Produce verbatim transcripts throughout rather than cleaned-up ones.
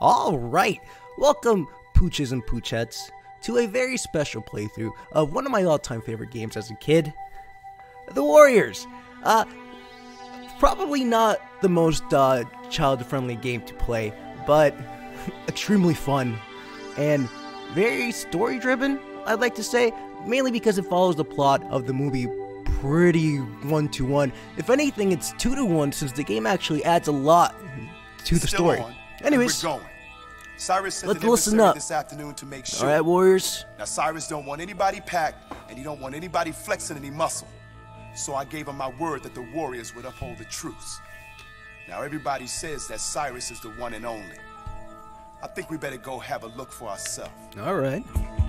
Alright, welcome Pooches and Poochettes to a very special playthrough of one of my all-time favorite games as a kid, The Warriors. Uh, probably not the most uh, child-friendly game to play, but extremely fun and very story-driven, I'd like to say, mainly because it follows the plot of the movie pretty one-to-one. If anything, it's two-to-one since the game actually adds a lot to the Still story. On, Anyways, we're going. Cyrus sent let's an listen emissary up. this afternoon to make sure. All right, Warriors. Now Cyrus don't want anybody packed, and he don't want anybody flexing any muscle. So I gave him my word that the Warriors would uphold the truce. Now everybody says that Cyrus is the one and only. I think we better go have a look for ourselves. All right.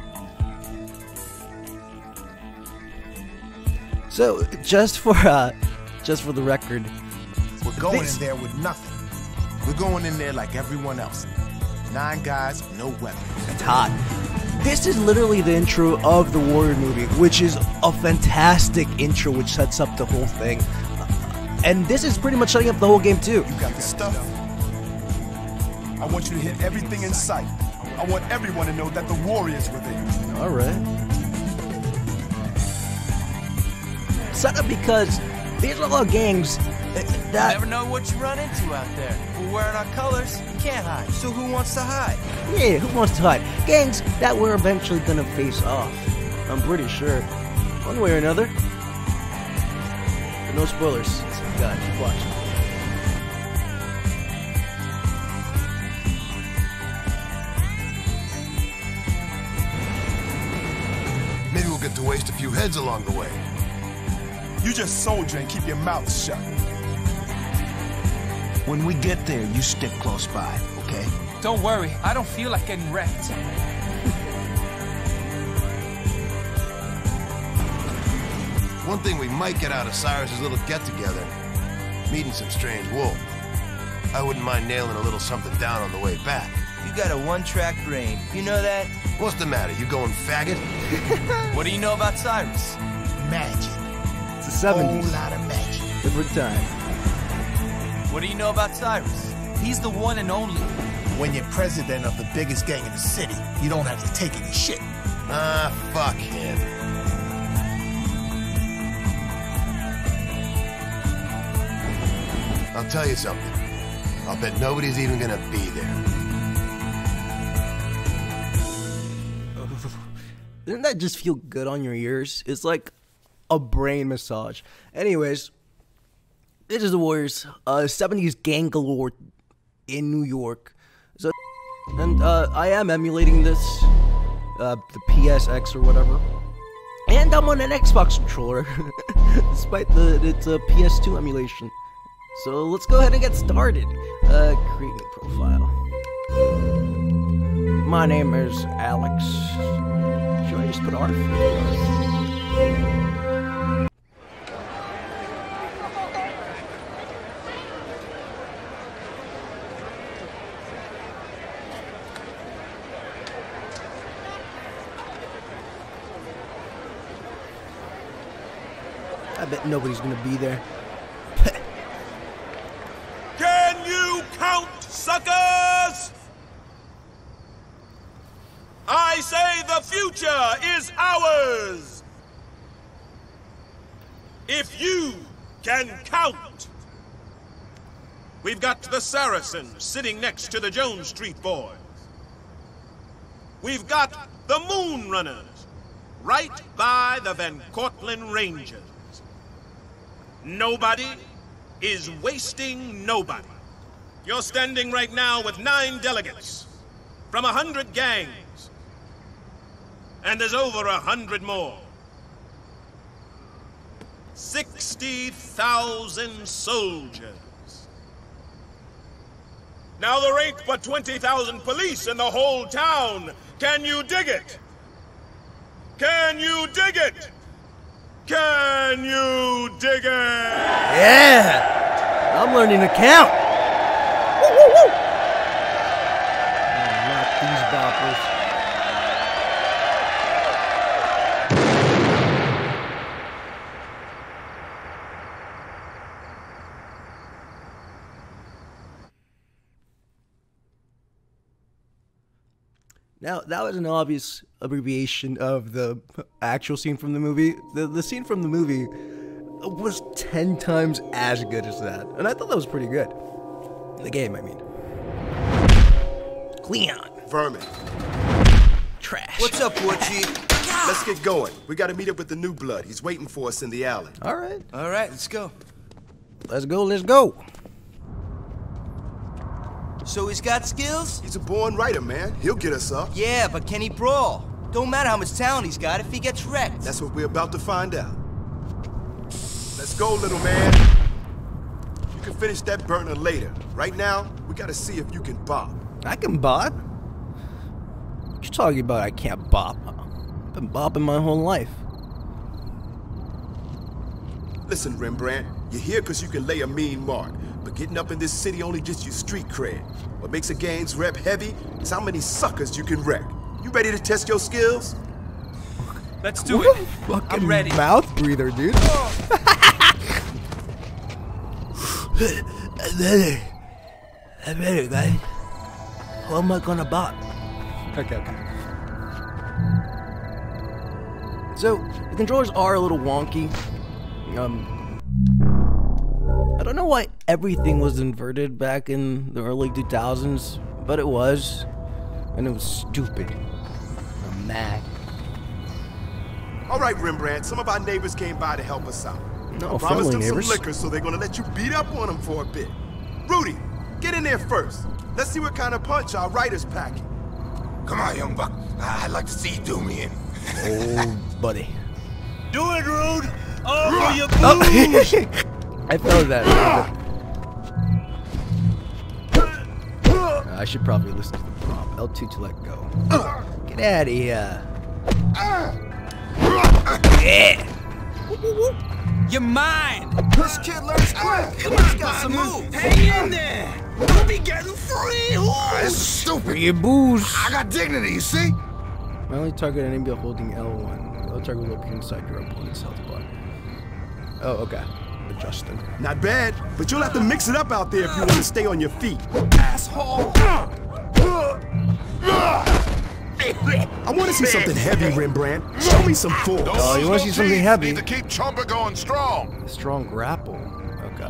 So, just for uh, just for the record, we're going this... in there with nothing. We're going in there like everyone else. Nine guys, no weapons. It's hot. This is literally the intro of the Warrior movie, which is a fantastic intro which sets up the whole thing. Uh, and this is pretty much setting up the whole game too. You got the stuff. I want you to hit everything in sight. I want everyone to know that the Warriors were there. All right. Set up because there's a lot of gangs that... You never know what you run into out there. We're wearing our colors, you can't hide. So who wants to hide? Yeah, who wants to hide? Gangs that we're eventually gonna face off. I'm pretty sure. One way or another. But no spoilers, so you gotta keep watching. Maybe we'll get to waste a few heads along the way. You just soldier and keep your mouth shut. When we get there, you stick close by, okay? Don't worry, I don't feel like getting wrecked. One thing we might get out of Cyrus's little get-together, meeting some strange wolf. I wouldn't mind nailing a little something down on the way back. You got a one-track brain, you know that? What's the matter, you going faggot? What do you know about Cyrus? Magic. It's the seventies. Whole lot of magic. Different time. What do you know about Cyrus? He's the one and only. When you're president of the biggest gang in the city, you don't have to take any shit. Ah, fuck him. I'll tell you something. I'll bet nobody's even gonna be there. Doesn't that just feel good on your ears? It's like a brain massage. Anyways, this is the Warriors. Uh, seventies gang galore in New York. So, and uh, I am emulating this, uh, the P S X or whatever. And I'm on an Xbox controller, despite the it's a P S two emulation. So let's go ahead and get started. Uh, create new profile. My name is Alex. Should I just put R? I bet nobody's gonna be there. Can you count, suckers? I say the future is ours. If you can count. We've got the Saracens sitting next to the Jones Street boys. We've got the Moon Runners right by the Van Cortlandt Rangers. Nobody is wasting nobody. You're standing right now with nine delegates from a hundred gangs. And there's over a hundred more. Sixty thousand soldiers. Now there ain't but twenty thousand police in the whole town. Can you dig it? Can you dig it? Can you dig it? Yeah! I'm learning to count! Woo, woo, woo! Oh, not these boppers. Now, that was an obvious abbreviation of the actual scene from the movie. The, the scene from the movie was ten times as good as that. And I thought that was pretty good. The game, I mean. Cleon. Vermin. Trash. What's up, Butchie? Let's get going. We gotta meet up with the new blood. He's waiting for us in the alley. All right. All right, let's go. Let's go, let's go. So he's got skills? He's a born writer, man. He'll get us up. Yeah, but can he brawl? Don't matter how much talent he's got if he gets wrecked. That's what we're about to find out. Let's go, little man. You can finish that burner later. Right now, we gotta see if you can bop. I can bop. What you talking about? I can't bop. I've been bopping my whole life. Listen, Rembrandt, you're here because you can lay a mean mark. But getting up in this city only gets you street cred. What makes a game's rep heavy is how many suckers you can wreck. You ready to test your skills? Let's do What it. a fucking I'm ready. mouth breather, dude. I'm ready. I'm ready, guys. How am I gonna bop? Okay, okay. So, the controllers are a little wonky. Um, I don't know why everything was inverted back in the early two thousands, but it was. And it was stupid. I'm mad. All right, Rembrandt, some of our neighbors came by to help us out. No, I promised friendly them neighbors. some liquor, so they're gonna let you beat up on them for a bit. Rudy, get in there first. Let's see what kind of punch our writer's packing. Come on, young buck. I'd like to see you do me in. Oh, buddy. Do it, Rude! Oh, for your Oh. booze! I felt that. Uh, I should probably listen to the prompt. L two to let go. Get out of here. Yeah. You're mine! This kid learns quick. He's got some moves! Hang in there! You'll be getting free! This is stupid. For your booze. I got dignity, you see? My only target enemy while holding L one. The other target will appear inside your opponent's health bar. Oh, okay. Adjusting. Not bad, but you'll have to mix it up out there if you want to stay on your feet. Asshole! I want to see something heavy, Rembrandt. Show me some force. Oh, you want to see something heavy? Need to keep Chumpa going strong. A strong grapple. Okay.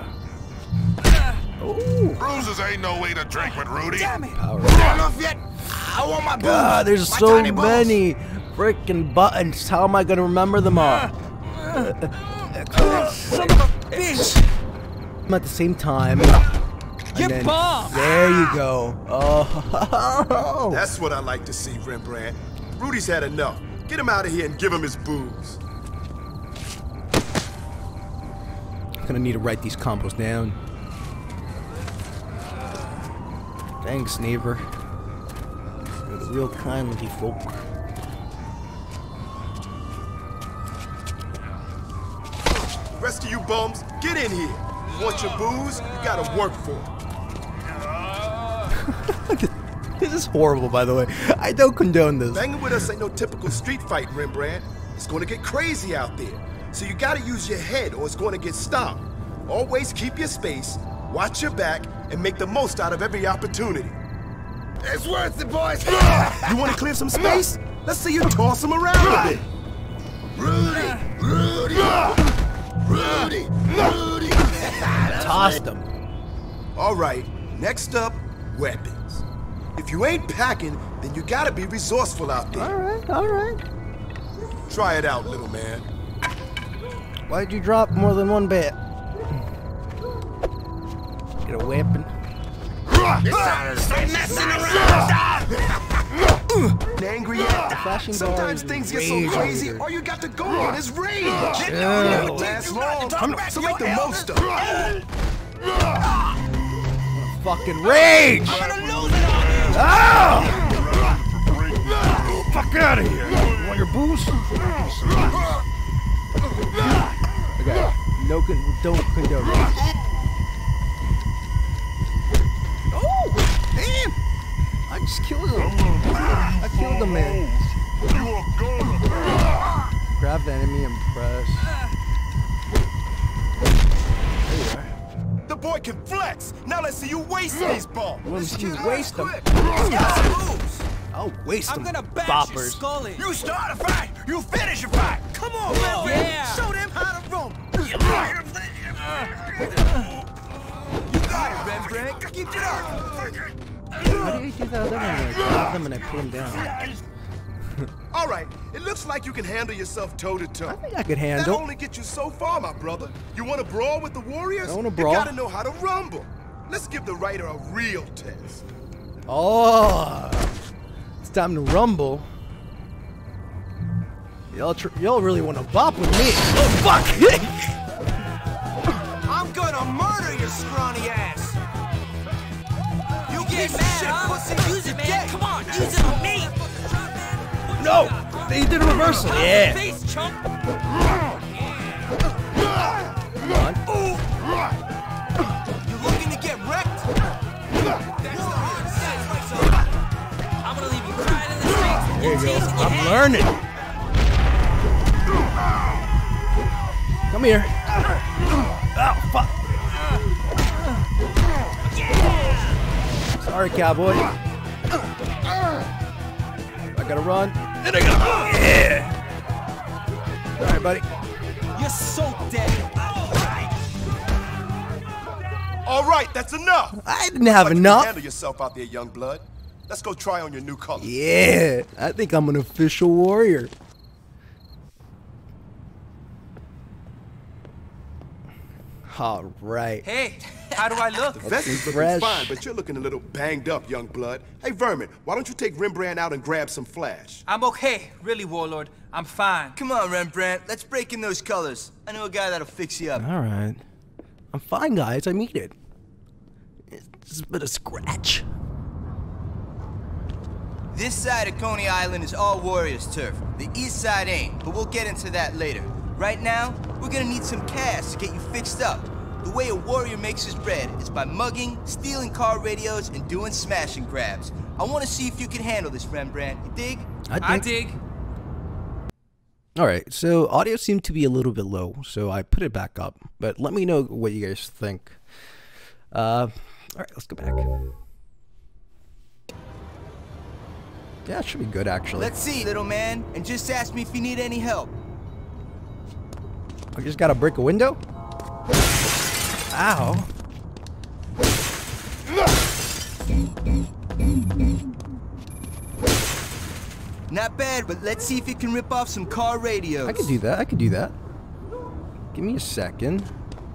Oh. Bruises ain't no way to drink with Rudy. Power. Not enough yet. I want my booze. God, there's My so tiny balls. many freaking buttons. How am I gonna remember them all? Son of a bitch! At the same time. You're then, bomb! There you go. Oh. That's what I like to see, Rembrandt. Rudy's had enough. Get him out of here and give him his booze. I'm gonna need to write these combos down. Thanks, neighbor. You're the real kindly folk. The rest of you bums, get in here. You want your booze? You gotta work for it. This is horrible, by the way. I don't condone this. Banging with us ain't no typical street fight, Rembrandt. It's gonna get crazy out there. So you gotta use your head or it's gonna get stomped. Always keep your space, watch your back, and make the most out of every opportunity. It's worth it, boys. You wanna clear some space? Let's see you toss them around a bit. Rudy, Rudy, Rudy, Rudy. Tossed them. All right, next up, weapons. If you ain't packing, then you gotta be resourceful out there. Alright, alright. Try it out, little man. Why'd you drop more than one bit? Get a weapon. Stop messing around. Angry yet? Flashing bar Sometimes is things get so rage crazy, meter. all you got to go on is rage. Yeah. It lasts long, so make the most of it. Fucking rage! Ah! Fuck out of here! You want your booze? Okay. No con don't condone it. Oh! Damn! I just killed him. I killed the man. Grab the enemy and press. There you are. The boy can flex. Now let's see you waste these balls. Let me see you waste them. He's got some moves! I'll waste I'm them gonna bash your boppers. skull in. You start a fight, you finish a fight. Come on, man. Yeah. Show them how to roam. You got it, Rembrandt. Keep it up. How do you do the other one? I grab them and I pull them down. All right, it looks like you can handle yourself toe to toe. I think I could That handle. only gets you so far, my brother. You want to brawl with the Warriors? I wanna brawl. You gotta know how to rumble. Let's give the writer a real test. Oh, it's time to rumble. Y'all, tr y'all really want to bop with me? Oh fuck! I'm gonna murder your scrawny ass. You Get piece of mad, shit, huh? pussy. Use it, man. Come on, use it on me. No, they did a reversal. Yeah. Face, chump. Come on. You looking to get wrecked? I'm gonna leave you crying in the streets. There you go. Teasing your I'm head. learning. Come here. Oh fuck. Sorry, cowboy. I gotta run. And I gotta. Yeah. All right, buddy. You're so dead. All right, that's enough. I didn't have Like you can enough. handle yourself out there, young blood. Let's go try on your new color. Yeah, I think I'm an official warrior. All right. Hey, how do I look? The vest is looking fresh. fine, but you're looking a little banged up, young blood. Hey, Vermin, why don't you take Rembrandt out and grab some flash? I'm okay, really, Warlord. I'm fine. Come on, Rembrandt. Let's break in those colors. I know a guy that'll fix you up. All right. I'm fine, guys. I mean it. It's just a bit of scratch. This side of Coney Island is all Warriors turf. The east side ain't, but we'll get into that later. Right now, we're gonna need some cash to get you fixed up. The way a warrior makes his bread is by mugging, stealing car radios, and doing smash and grabs. I want to see if you can handle this, Rembrandt. You dig? I I think. dig. All right. So audio seemed to be a little bit low, so I put it back up. But let me know what you guys think. Uh, all right. Let's go back. Yeah, it should be good actually. Let's see, little man, and just ask me if you need any help. I just gotta break a window. Ow. Not bad, but let's see if you can rip off some car radios. I could do that. I could do that. Give me a second.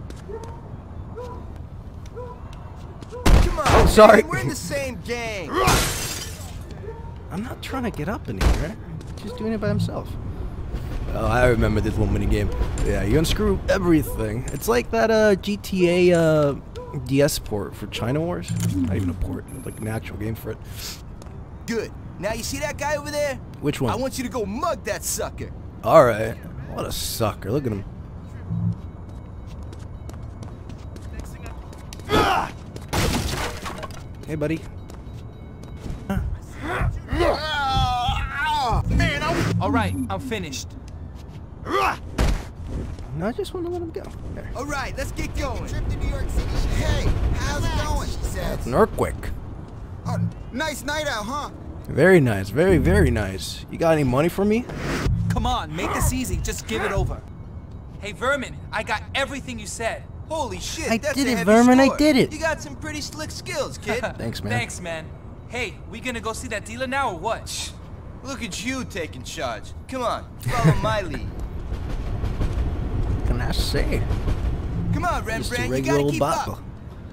Come on, Oh, sorry. man, we're in the same gang. I'm not trying to get up in here. She's doing it by himself. Oh, I remember this one minigame. Yeah, you unscrew everything. It's like that uh, G T A uh, D S port for China Wars. Not even a port, like an actual game for it. Good. Now you see that guy over there? Which one? I want you to go mug that sucker. All right. What a sucker. Look at him. Hey, buddy. All right, I'm finished. No, I just want to let him go. There. All right, let's get going. Trip to New York City. Hey, how's it going? She said. It's an earthquake. Oh, nice night out, huh? Very nice. Very, very nice. You got any money for me? Come on, make this easy. Just give it over. Hey, Vermin, I got everything you said. Holy shit, I that's did a it, heavy Vermin, I score. did it. You got some pretty slick skills, kid. Thanks, man. Thanks, man. Hey, we gonna go see that dealer now or what? Look at you taking charge. Come on, follow my lead. What can I say? Come on, Just a Rembrandt, you regular gotta old keep bopper. up.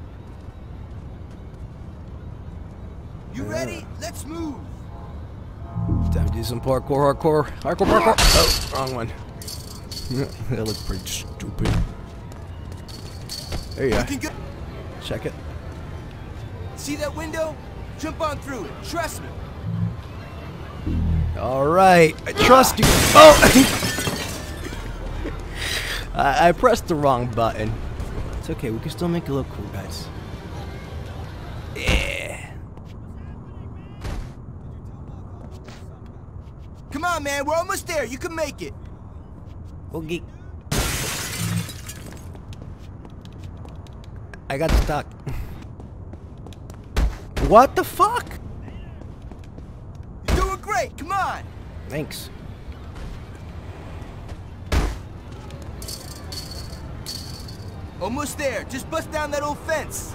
You ready? Let's move. Time to do some parkour, hardcore, hardcore, parkour. Oh, wrong one. That looked pretty stupid. There you go. Looking good. Check it. See that window? Jump on through it. Trust me. All right, I trust you. Oh! I, I pressed the wrong button. It's okay. We can still make it look cool, guys. Yeah. Come on, man. We're almost there. You can make it. Okay. I got stuck. What the fuck? Thanks. Almost there. Just bust down that old fence.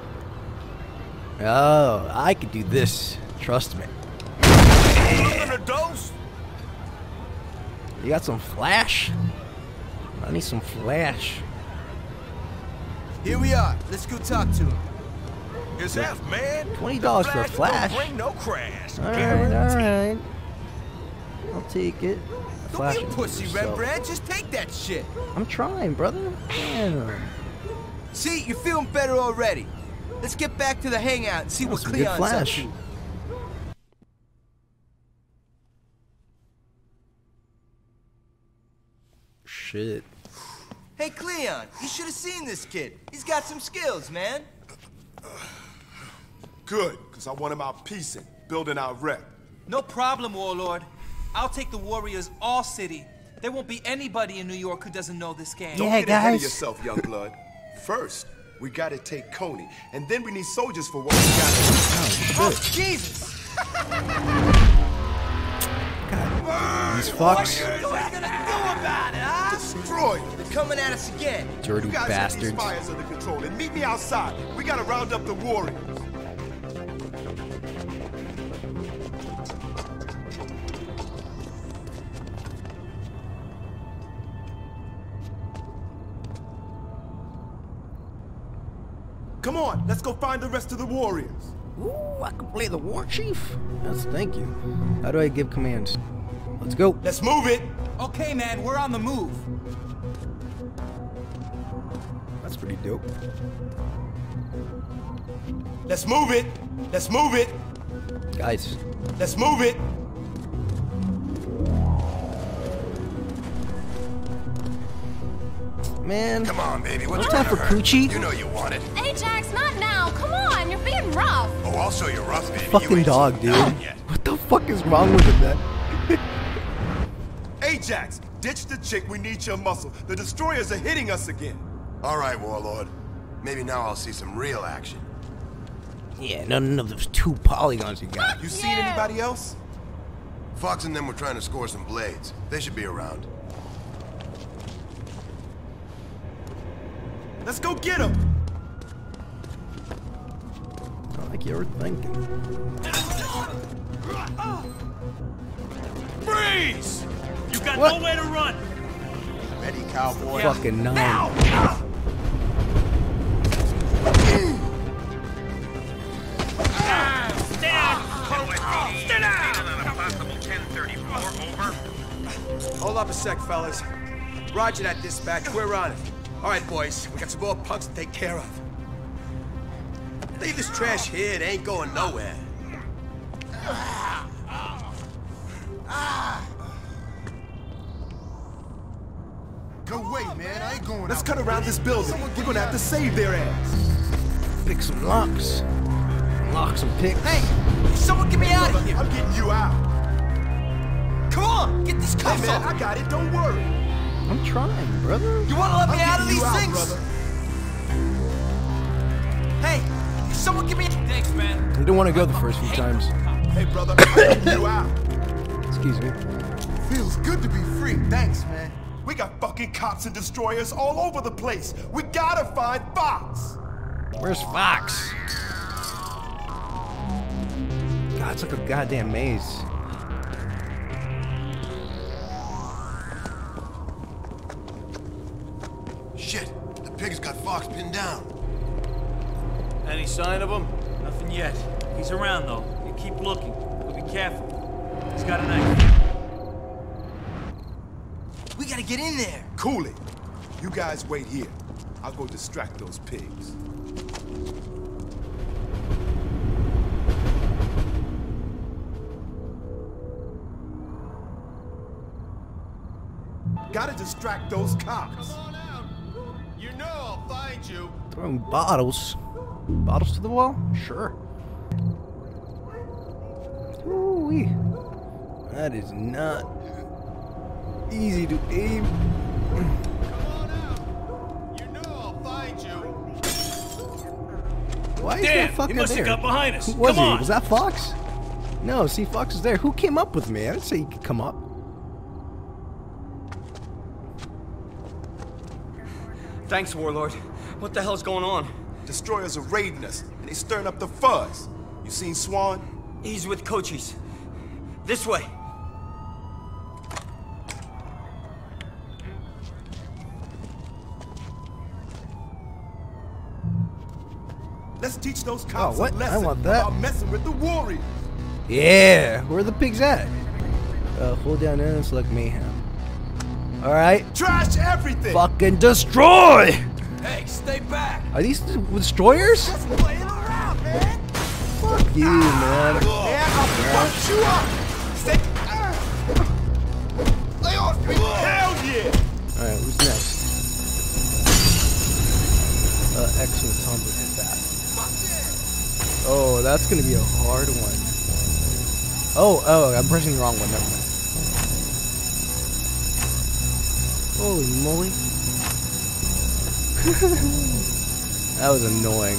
Oh, I could do this. Trust me. A dose? You got some flash? I need some flash. Here we are. Let's go talk to him. It's F, man. Twenty dollars for a flash. Don't bring no crash. All right, all right. I'll take it. Don't be a Flash pussy, yourself. Rembrandt. Just take that shit. I'm trying, brother. Damn. See, you're feeling better already. Let's get back to the hangout and see That's what some good Cleon's up flash. to. Shit. Hey, Cleon, you should have seen this kid. He's got some skills, man. Good, because I want him out piecing, building our rep. No problem, Warlord. I'll take the Warriors all city. There won't be anybody in New York who doesn't know this game. Yeah, Don't get ahead of guys. yourself, young blood. First, we gotta take Coney, and then we need soldiers for what we gotta Oh, Jesus! These fucks. What are you gonna do about it, huh? destroy them. They're coming at us again. Dirty You guys get these bastards. fires under control and meet me outside. We gotta round up the warriors. Come on, let's go find the rest of the warriors. Ooh, I can play the war chief. Yes, thank you. How do I give commands? Let's go. Let's move it. Okay, man, we're on the move. That's pretty dope. Let's move it. Let's move it. Guys, Let's move it. man. Come on, baby. What's No the time matter? for coochie. You know you want it. Ajax, not now. Come on, you're being rough. Oh, I'll show you rough, baby. You Fucking ain't dog, seen dude. nothing yet. What the fuck is wrong with him, man? Ajax, ditch the chick. We need your muscle. The destroyers are hitting us again. All right, Warlord. Maybe now I'll see some real action. Yeah, none of those two polygons you got. You seen Yeah. anybody else? Fox and them were trying to score some blades. They should be around. Let's go get them. Not like you were thinking. Freeze! You got What? nowhere to run. Ready, cowboy. Fucking nine. Now! Stay down! Stay down! Hold up a sec, fellas. Roger that, dispatch. We're on it. All right, boys. We got some more punks to take care of. Leave this trash here. It ain't going nowhere. Go away, man. I ain't going Let's out. cut around this building. We're gonna have to save their ass. Pick some locks. Lock some picks. Hey, someone get me out of here. I'm getting you out. Come on, get these Hey, cuffs man, off. I got it. Don't worry. I'm trying, brother. You wanna let I'm me out of getting these you out, things? brother. Hey, someone get me. Thanks, man. You don't want to go the first few times. Hey, brother, I'm getting you out. Excuse me. Feels good to be free. Thanks, man. We got fucking cops and destroyers all over the place. We gotta find Fox. Where's Fox? God, it's like a goddamn maze. Shit, the pig's got Fox pinned down. Any sign of him? Nothing yet. He's around, though. You keep looking. But be careful. He's got a knife. We gotta get in there. Cool it. You guys wait here. I'll go distract those pigs. Gotta distract those cops. You know I'll find you. Throwing bottles. Bottles to the wall? Sure. Ooh-wee. That is not easy to aim. Come on out. You know I'll find you. Why is Damn, that fucker he must there? have got behind us. Who was Come he? on. Was that Fox? No, see, Fox is there. Who came up with me? I didn't say you could come up. Thanks, Warlord. What the hell's going on? Destroyers are raiding us, and they stirring up the fuzz. You seen Swan? He's with Cochise. This way. Let's teach those cops Oh, what? a I lesson want that. about messing with the warriors. Yeah, where are the pigs at? Uh, hold down there and select mayhem. Alright. Trash everything! Fucking destroy! Hey, stay back! Are these the destroyers? Just playing around, man! Fuck you, man. Man, I'll fuck you up! Stay... Lay off me! Hell yeah! Alright, who's next? Uh, excellent combo hit that. Oh, that's gonna be a hard one. Oh, oh, I'm pressing the wrong one, never mind. Holy moly. That was annoying.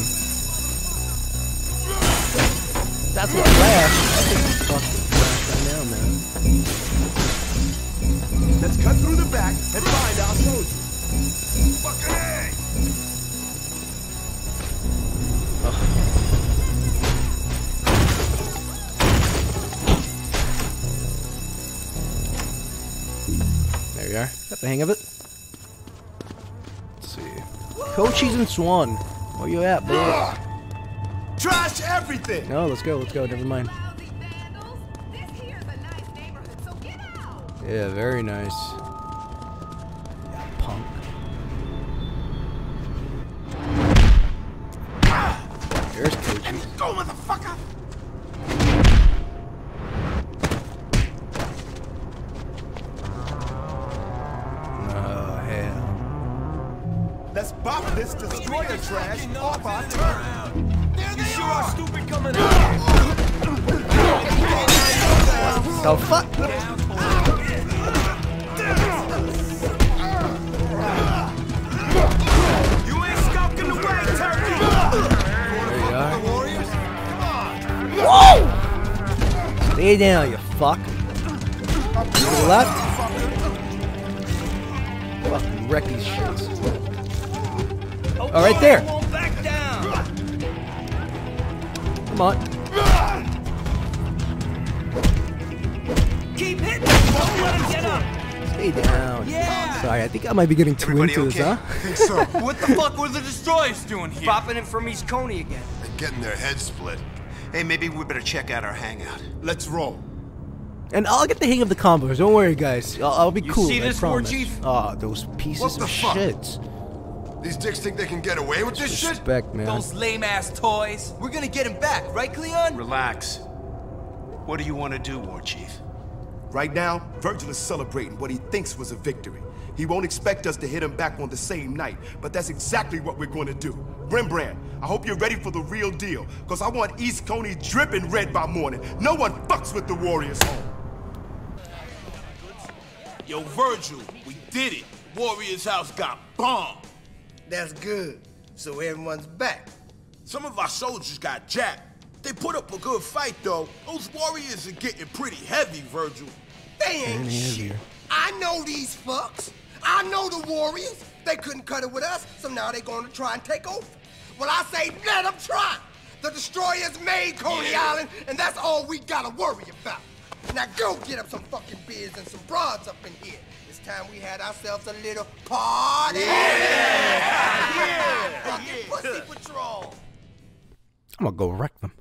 That's what flash. I think it's fucking flash right now, man. Let's cut through the back and find our soldiers. Fucking A! There you are. Got the hang of it. Let's see. Cochise and Swan. Where you at, boy? Trash everything! No, let's go, let's go, never mind. Yeah, very nice. Yeah, punk. There's Cochise. Go, motherfucker! Oh, hell. Let's bop this destroyer trash off our turn! There they you are! Sure stupid coming out! The fuck? You ain't skulking away, turkey! There you are. Whoa! Stay down, you fuck. To the left. Fucking wreck these shits. Oh, right there. Back down. Come on. Keep hitting. Don't let him get up. Stay down. Yeah. Sorry, I think I might be getting too Everybody into okay? this, huh? I think so. What the fuck were the destroyers doing here? Bopping it from East Coney again. They're getting their heads split. Hey, maybe we better check out our hangout. Let's roll. And I'll get the hang of the combos. Don't worry, guys. I'll, I'll be You cool. see I this, War promise. Chief? Ah, those pieces What the of fuck? shit. These dicks think they can get away with this shit? Respect, man. Those lame-ass toys. We're gonna get him back, right, Cleon? Relax. What do you want to do, War Chief? Right now, Virgil is celebrating what he thinks was a victory. He won't expect us to hit him back on the same night, but that's exactly what we're going to do. Rembrandt, I hope you're ready for the real deal, because I want East Coney dripping red by morning. No one fucks with the Warriors home. Yo, Virgil, we did it. Warriors' house got bombed. That's good. So everyone's back. Some of our soldiers got jacked. They put up a good fight, though. Those warriors are getting pretty heavy, Virgil. They ain't shit. I know these fucks. I know the Warriors. They couldn't cut it with us, so now they're going to try and take over. Well, I say let them try. The destroyers made Coney Yeah. Island, and that's all we gotta worry about. Now go get up some fucking beers and some broads up in here. It's time we had ourselves a little party. Yeah. Yeah. Fucking pussy patrol. I'm gonna go wreck them.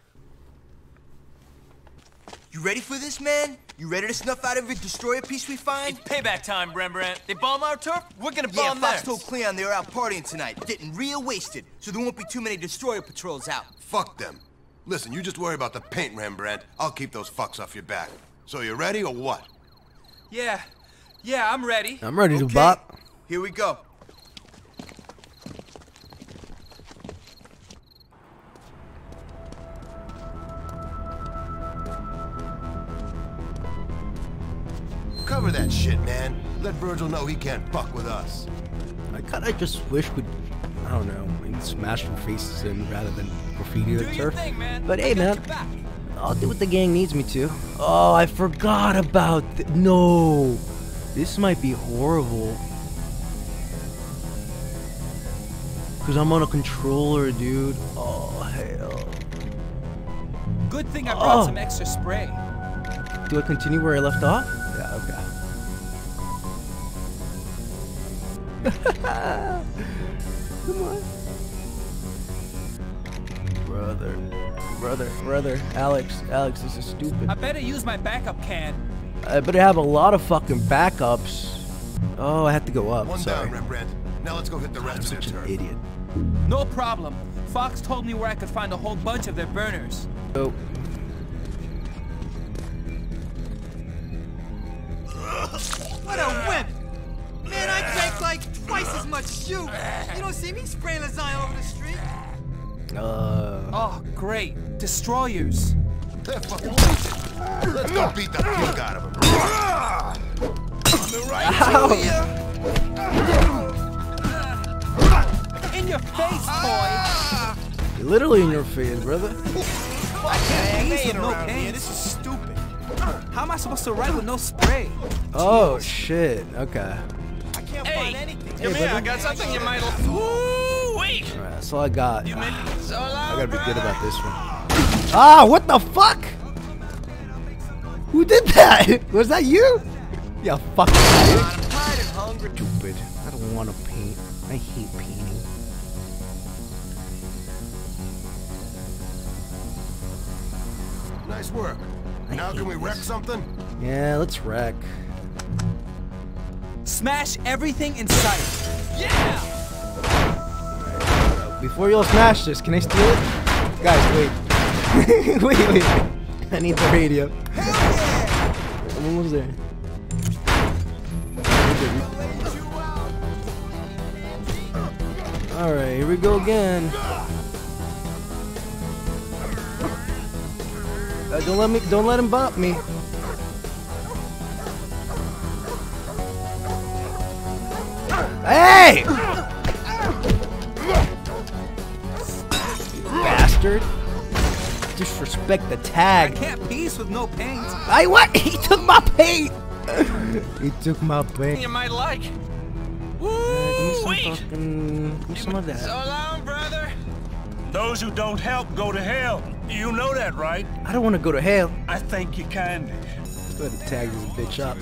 You ready for this, man? You ready to snuff out every destroyer piece we find? It's payback time, Rembrandt. They bomb our turf, we're gonna Yeah, bomb Fox theirs. told Cleon they were out partying tonight, getting real wasted, so there won't be too many destroyer patrols out. Fuck them. Listen, you just worry about the paint, Rembrandt. I'll keep those fucks off your back. So you ready or what? Yeah, yeah, I'm ready. I'm ready to Okay. bop. Here we go. Cover that shit, man. Let Virgil know he can't fuck with us. I kinda just wish we'd, I don't know, maybe smash their faces in rather than graffiti Do the your turf. thing, man. But We hey, got man, your back. I'll do what the gang needs me to. Oh, I forgot about th- no. This might be horrible. Cause I'm on a controller, dude. Oh hell. Good thing I brought Oh. some extra spray. Do I continue where I left off? Yeah, okay. Come on. Brother. Brother, brother. Alex, Alex, this is stupid. I better use my backup can. I better have a lot of fucking backups. Oh, I have to go up. One Sorry. down, Rembrandt. Now let's go hit the rest I'm of their such an turf. idiot. No problem. Fox told me where I could find a whole bunch of their burners. Oh. What a whip! Man, I drank like twice as much shoe. You don't see me spraying lasagna over the street. Uh. Oh, great. Destroyers. They're fucking wasted. Let's go beat the pig out of them. In your face, toy. Literally in your face, brother. I can't use with no paint. This is stupid. How am I supposed to write with no spray? Oh shit. Okay. I can't find anything. Come here, I got something you might. Woo wait. Alright, that's all I got. You made it so long, I gotta be good about this one. Ah, what the fuck? Who did that? Was that you? Yeah, fucking idiot. I'm tired and hungry. Stupid. I don't want to paint. I hate painting. Nice work. Now can we wreck something? Yeah, let's wreck. Smash everything in sight. Yeah! Before y'all smash this, can I steal it? Guys, wait. wait, wait. I need the radio. I'm almost there. Alright, here we go again. Uh, don't let me, don't let him bump me. Hey! You bastard! Disrespect the tag. I can't piece with no paint. I what? He took my paint. He took my paint. You might like. Woo! Uh, give me some fucking, give me some of that. So long, brother. Those who don't help go to hell. You know that, right? I don't want to go to hell. I think you can. Let's go ahead and tag this bitch up.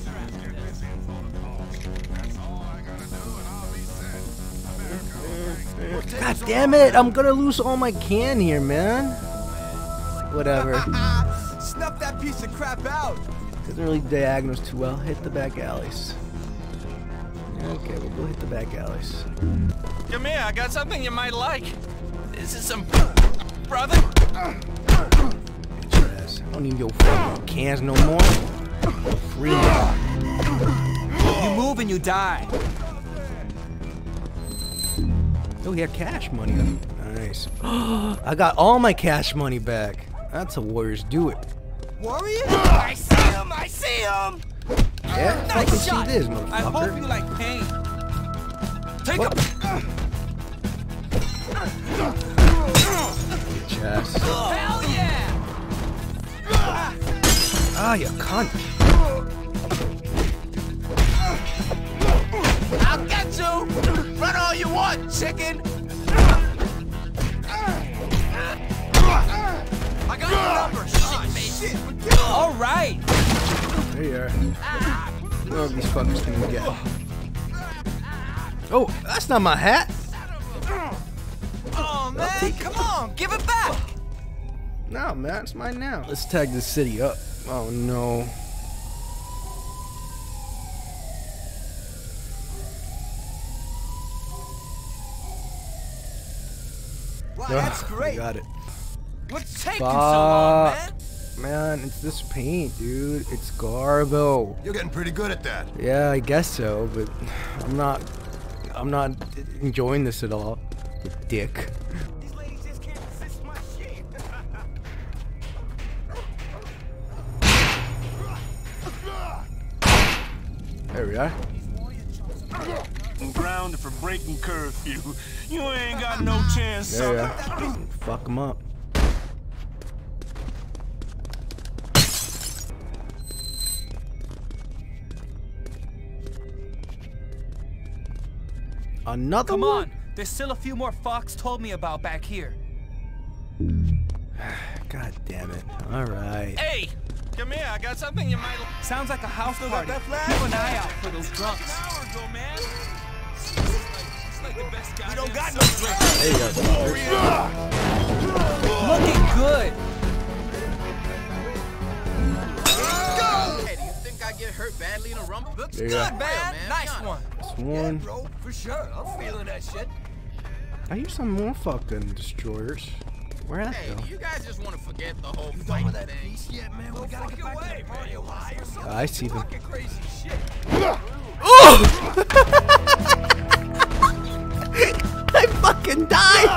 God damn it! I'm gonna lose all my can here, man. Whatever. Snuff that piece of crap out. Doesn't really diagnose too well. Hit the back alleys. Okay, we'll go hit the back alleys. Come here, I got something you might like. This is some brother. Bitch ass. I don't need your fucking cans no more. Free now. You move and you die. Oh, he had cash money. Nice. I got all my cash money back. That's how Warriors do it. Warrior? I see him! I see him! Yeah, I can see this, motherfucker. I hope you like pain. Take What? a Bitch ass. hell yeah! Ah, you cunt. I'll get you! Run all you want, chicken! I got your number, shit, shit. All right. There you are. Where are these fuckers can we get? Oh, that's not my hat. Oh, man, come on, give it back! No, man, it's mine now. Let's tag this city up. Oh, no. Wow, Ugh, that's great. I got it. What's taking so long, man? Man, it's this paint, dude. It's Garbo. You're getting pretty good at that. Yeah, I guess so, but I'm not. I'm not enjoying this at all. You dick. These ladies just can't resist my shit. There we are. Grounded for breaking curfew. You ain't got no chance, There we sucker. are. Fuck them up. Another Come one? on, there's still a few more Fox told me about back here. God damn it. Alright. Hey! Come here, I got something you might... Sounds like a house Still party. got that flag? Keep an eye out for those drunks. An hour ago, man. It's like the best guy. We don't got no drink. There you go. Looking good. Hey, do you think I get hurt badly in a rumble? Looks There good, you go. man. Nice one. This one. Bro, for sure. I'm feeling that shit. I hear some more fucking destroyers. Where are Hey, they? do you guys just want to forget the whole You done fight with that thing? piece yet, man? We gotta get back to the party, Ohio. Oh, I see them. Fucking crazy shit. I fucking died!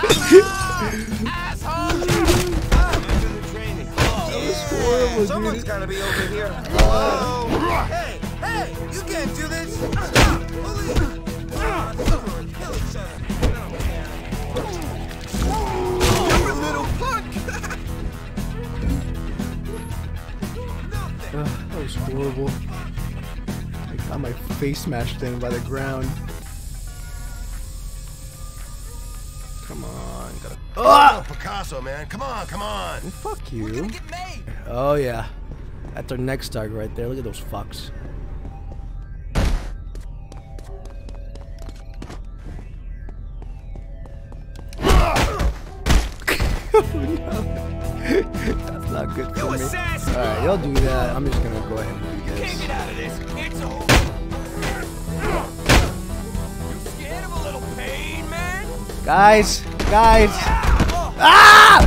horrible, Someone's dude. gotta be over here. Whoa. Hey, hey, you can't do this. Stop. Kill each other. You're a little punk. Ugh, that was horrible. I got my face smashed in by the ground. Come on, gotta. Oh, Picasso, man. Come on, come on. Well, fuck you. Oh yeah, that's our next target right there. Look at those fucks. That's not good for me. Alright, y'all do that. I'm just gonna go ahead and do this. Can't get out of this. It's over. You scared of a little pain, man? Guys, guys. Ah!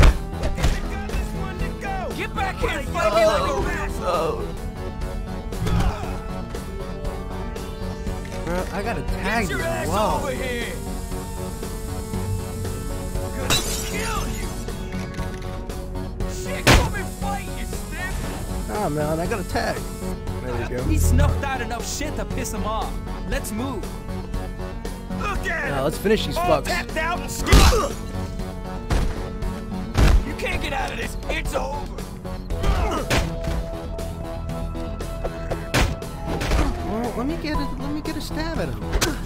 Get back here and fight me like a rat. Oh. Bro, I gotta tag you. Wow. Over here. I'm gonna kill you. Shit, come and fight, you stiff. Ah, man, I got a tag. There we go. He snuffed out enough shit to piss him off. Let's move. Look at Now him. let's finish these All fucks. tapped out and scared. You can't get out of this. It's over. Well, let me get a let me get a stab at him.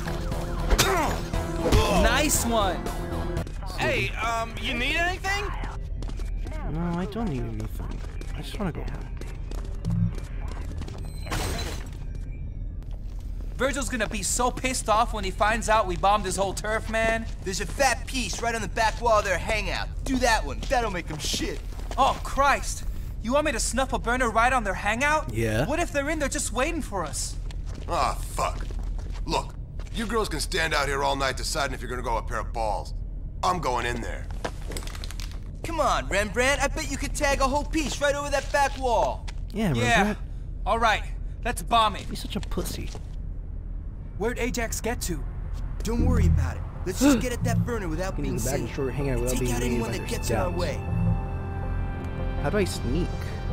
Nice one. Hey, um, you need anything? No, I don't need anything. I just want to go home. Virgil's gonna be so pissed off when he finds out we bombed his whole turf, man. There's a fat piece right on the back wall of their hangout. Do that one. That'll make them shit. Oh, Christ. You want me to snuff a burner right on their hangout? Yeah. What if they're in there just waiting for us? Ah, fuck. Look, you girls can stand out here all night deciding if you're gonna go a pair of balls. I'm going in there. Come on, Rembrandt. I bet you could tag a whole piece right over that back wall. Yeah, Yeah. Rembrandt. All right. Let's bomb it. You're such a pussy. Where'd Ajax get to? Don't worry about it. Let's just get at that burner without Get in being the back seen. and short hangout without Take being out seen anyone by that their gets in our scouts. way. How do I sneak?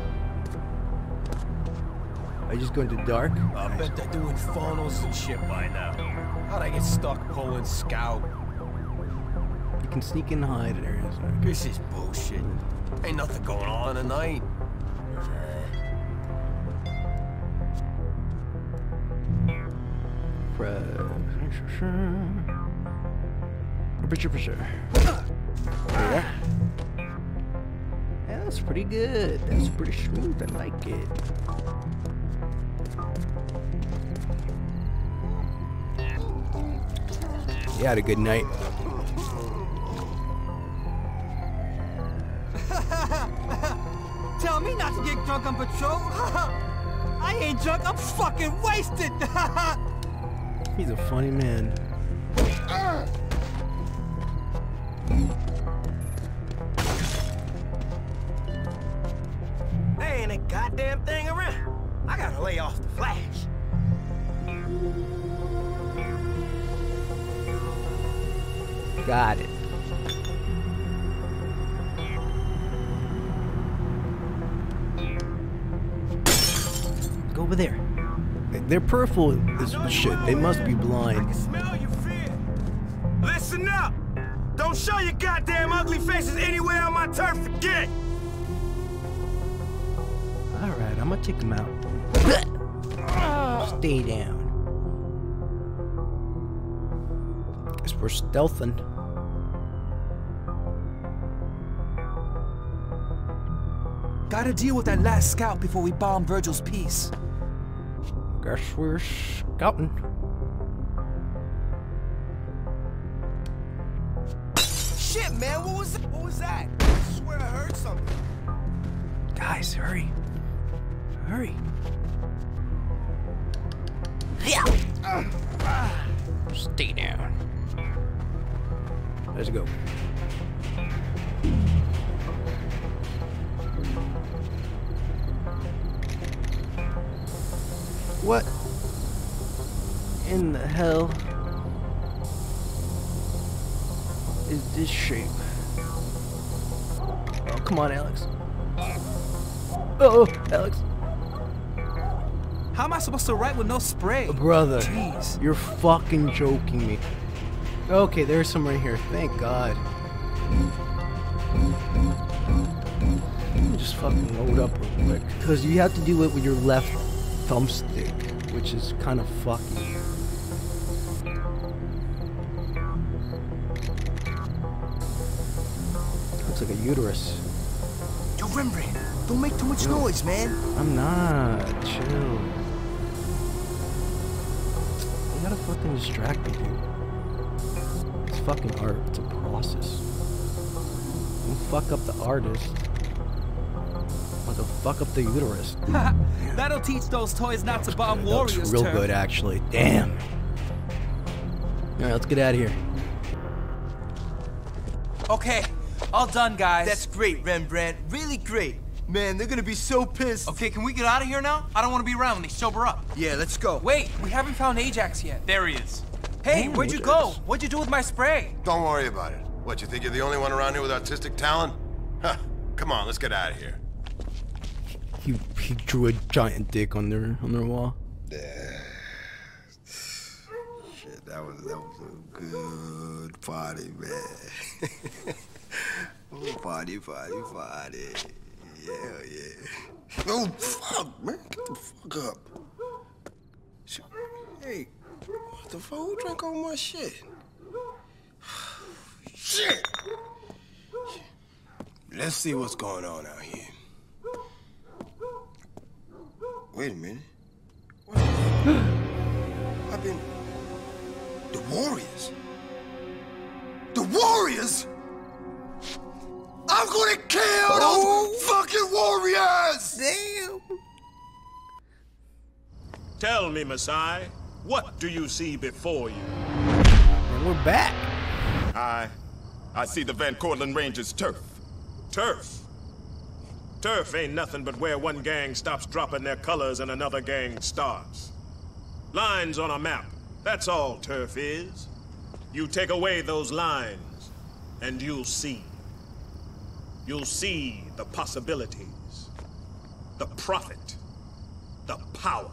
I just go into dark? I bet they're doing funnels and shit by now. How'd I get stuck pulling scout? You can sneak and hide in areas. This is bullshit. Ain't nothing going on tonight. Picture for sure. Yeah. Yeah, that's pretty good. That's pretty smooth. I like it. You had a good night. Tell me not to get drunk on patrol. I ain't drunk, I'm fucking wasted. He's a funny man. There ain't a goddamn thing around. I gotta lay off the flash. Got it. Go over there. Their peripheral is shit. They must be blind. Smell your fear. Listen up. Don't show your goddamn ugly faces anywhere on my turf again. Alright, I'm gonna take him out. Stay down. We're stealthing. Gotta deal with that last scout before we bomb Virgil's piece. Guess we're scouting. Shit, man, what was that? What was that? I swear I heard something. Guys, hurry. Hurry. Stay down. Let's go. What in the hell is this shape? Oh, come on, Alex. Oh, Alex. How am I supposed to write with no spray? Brother, jeez. You're fucking joking me. Okay, there's some right here. Thank God. Let me just fucking load up real quick. Because you have to do it with your left thumbstick, which is kind of fucky. Looks like a uterus. Yo, Rembrandt, don't make too much Yo. noise, man. I'm not. Chill. You gotta fucking distract me, dude. It's fucking art. It's a process. Don't fuck up the artist. But don't fuck up the uterus. That'll teach those toys not to bomb That looks warriors. real Turf. good, actually. Damn. All right, let's get out of here. Okay, all done, guys. That's great, Rembrandt. Really great. Man, they're gonna be so pissed. Okay, can we get out of here now? I don't want to be around when they sober up. Yeah, let's go. Wait, we haven't found Ajax yet. There he is. Hey, Damn, where'd you Ajax. go? What'd you do with my spray? Don't worry about it. What, you think you're the only one around here with artistic talent? Huh. Come on, let's get out of here. He he drew a giant dick on their on their wall. Yeah. Shit, that was that was a good party, man. Oh, party, party, party. Yeah, yeah. Oh, fuck, man. Get the fuck up. Shit. Hey, what the fuck? Who drank all my shit? Shit! Let's see what's going on out here. Wait a minute. What? I've been... The Warriors? The Warriors? I'm gonna kill oh. those fucking Warriors! Damn! Tell me, Masai, what do you see before you? And we're back. I... I see the Van Cortlandt Rangers' turf. Turf. Turf ain't nothing but where one gang stops dropping their colors and another gang starts. Lines on a map. That's all turf is. You take away those lines, and you'll see. You'll see the possibilities, the profit, the power.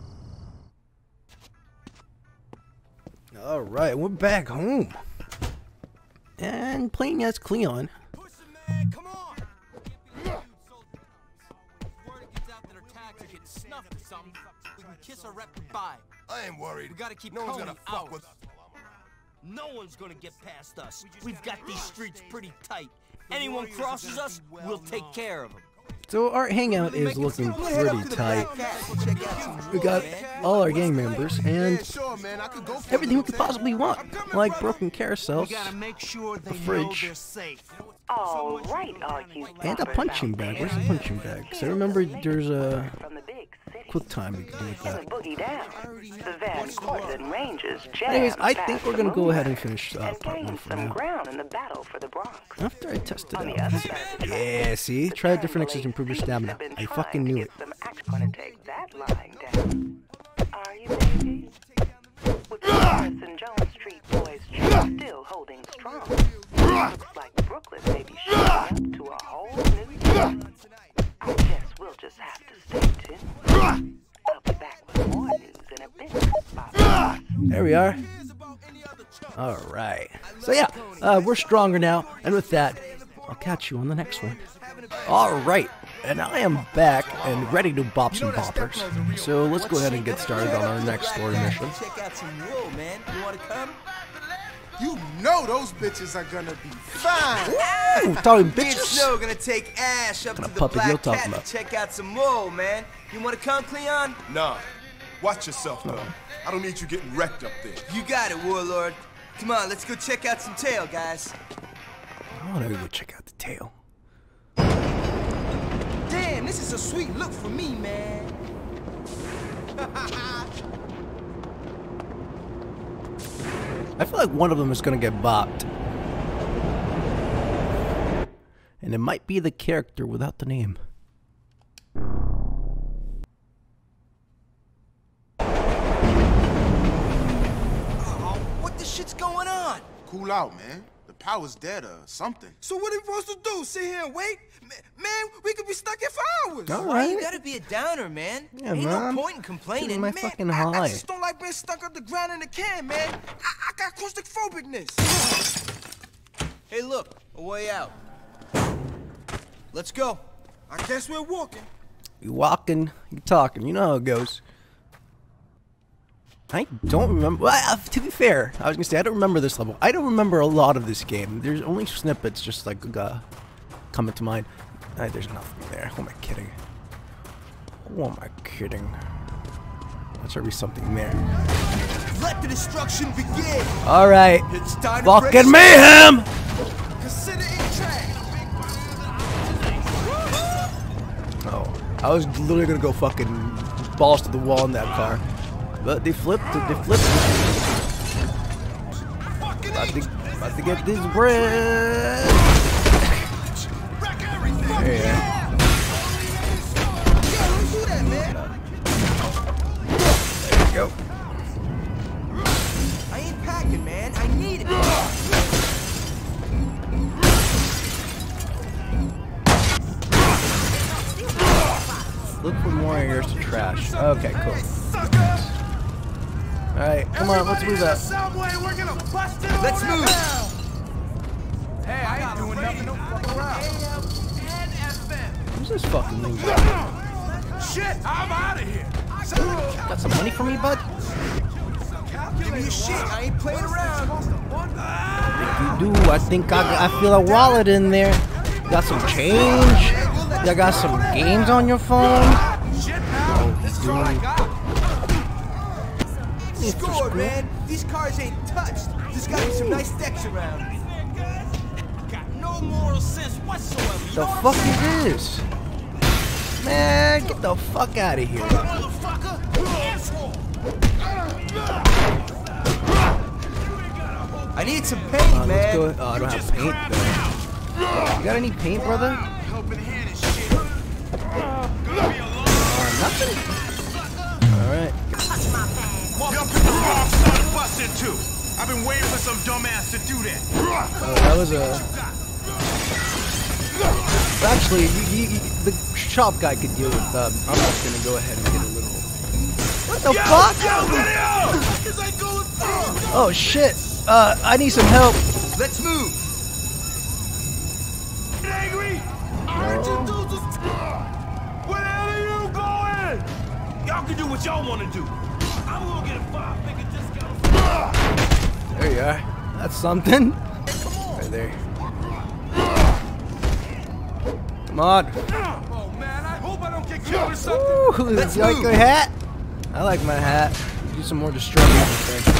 All right, we're back home. And playing as Cleon. Come on! We can kiss our rep goodbye. I ain't worried. We gotta keep no one's Connie gonna fuck out. with. No one's gonna get past us. We've got these streets pretty tight. Anyone crosses us, we'll take care of them. So our hangout is looking pretty tight. We got all our gang members and everything we could possibly want, like broken carousels, a fridge, All right, all you and a punching bag. Where's the punching bag? So I remember there's a quick time we could do with that. boogie down. The Van Cortlandt Rangers jam Anyways, I think past we're gonna the go ahead and movement finish uh, and part gain one for some now. ground in the battle for the Bronx. After I test it On the out. other side of the track, Yeah, see? Try a different exercise to improve your stamina. I fucking knew it. some action gonna take that lying down. Are you, baby? With the Harrison Jones Street boys still holding strong. Looks like Brooklyn may be showing up to a whole new year. I guess we'll just have to stay tuned. I'll be back with more news in a bit. Bye. There we are. All right. So yeah, uh, we're stronger now. And with that, I'll catch you on the next one. All right. And I am back and ready to bop some boppers. So let's go ahead and get started on our next story mission. Check out some wool, man. You wanna come? You know those bitches are gonna be fine. Ooh, talking Me and bitches. Snow gonna take Ash up What to kind the of puppy you Black talking Cat about? to check out some more, man. You wanna come, Cleon? Nah. Watch yourself, though. I don't need you getting wrecked up there. You got it, Warlord. Come on, let's go check out some tail, guys. I wanna go check out the tail. Damn, this is a sweet look for me, man. I feel like one of them is gonna get bopped. And it might be the character without the name. Oh, what the shit's going on? Cool out, man. The power's dead or something. So what are we supposed to do? Sit here and wait? Ma- Man, we could be stuck here for hours. All Why you right. gotta be a downer, man? Yeah, Ain't man. no point in complaining. Getting my Man, fucking I, I high. just don't like being stuck up the ground in a can, man. I, I got claustrophobicness. Hey, look, a way out. Let's go. I guess we're walking. You walking, you talking. You know how it goes. I don't remember. Well, I- to be fair, I was gonna say I don't remember this level. I don't remember a lot of this game. There's only snippets just like uh, coming to mind. Uh, there's nothing there. Who am I kidding? Who am I kidding? There should be something there. Let the destruction begin. All right, It's time to break fucking mayhem! Consider it trash. Oh, I was literally gonna go fucking balls to the wall in that car, but they flipped. They flipped. About to, about to get this bread. There you go. There you go. I ain't packing, man. I need it. Look for more areas to trash. Okay, cool. Alright, come on, let's move up. Let's move. Hey, I ain't doing nothing. Don't fuck around. Who's this fucking thing? Shit, I'm out of here. Got some money for me, bud? Give me your shit. I ain't playing around. If you do, I think I, I feel a wallet in there. Got some change. You got some games on your phone. Oh, he's doing. Score, man. These cars ain't touched. There's gotta be some nice decks around. Got no moral sense whatsoever. The fuck is this? Man, get the fuck out of here. I need some paint, Uh, man. let's go. Oh, I don't have paint though. You got any paint, brother? Uh, nothing. All right. Yo, put the wrong son of bus in too. I've been waiting for some dumbass to do that. Oh, that was a. Actually, you, you, you, the shop guy could deal with them. I'm just gonna go ahead and get a little. What the Yo, fuck? yo, video! Is I going through? Oh shit! Uh, I need some help. Let's move. Get angry? I heard you dudes was... Where the hell are you going? Y'all can do what y'all want to do. I'm gonna get a five-figure discount. There you are. That's something. Right there. Come on. Oh man, I hope I don't get killed or something. Ooh, Let's you like move. your hat? I like my hat. Do some more destruction. I think.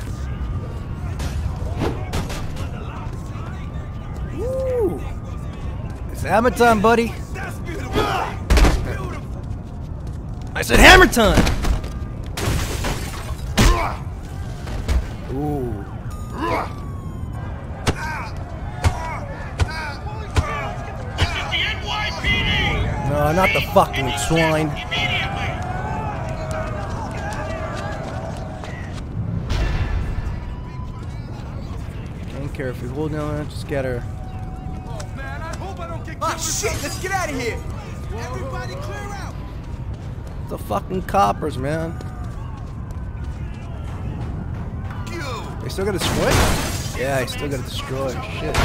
Woo. It's hammer time, buddy. That's beautiful. Beautiful. I said hammer time. Ooh. No, not the fucking swine. I don't care if you hold down, just get her. Oh man, I hope I don't get Oh killed. shit, let's get out of here. Everybody clear out. The fucking coppers, man. They still gotta destroy? Yeah, I still gotta destroy. Shit.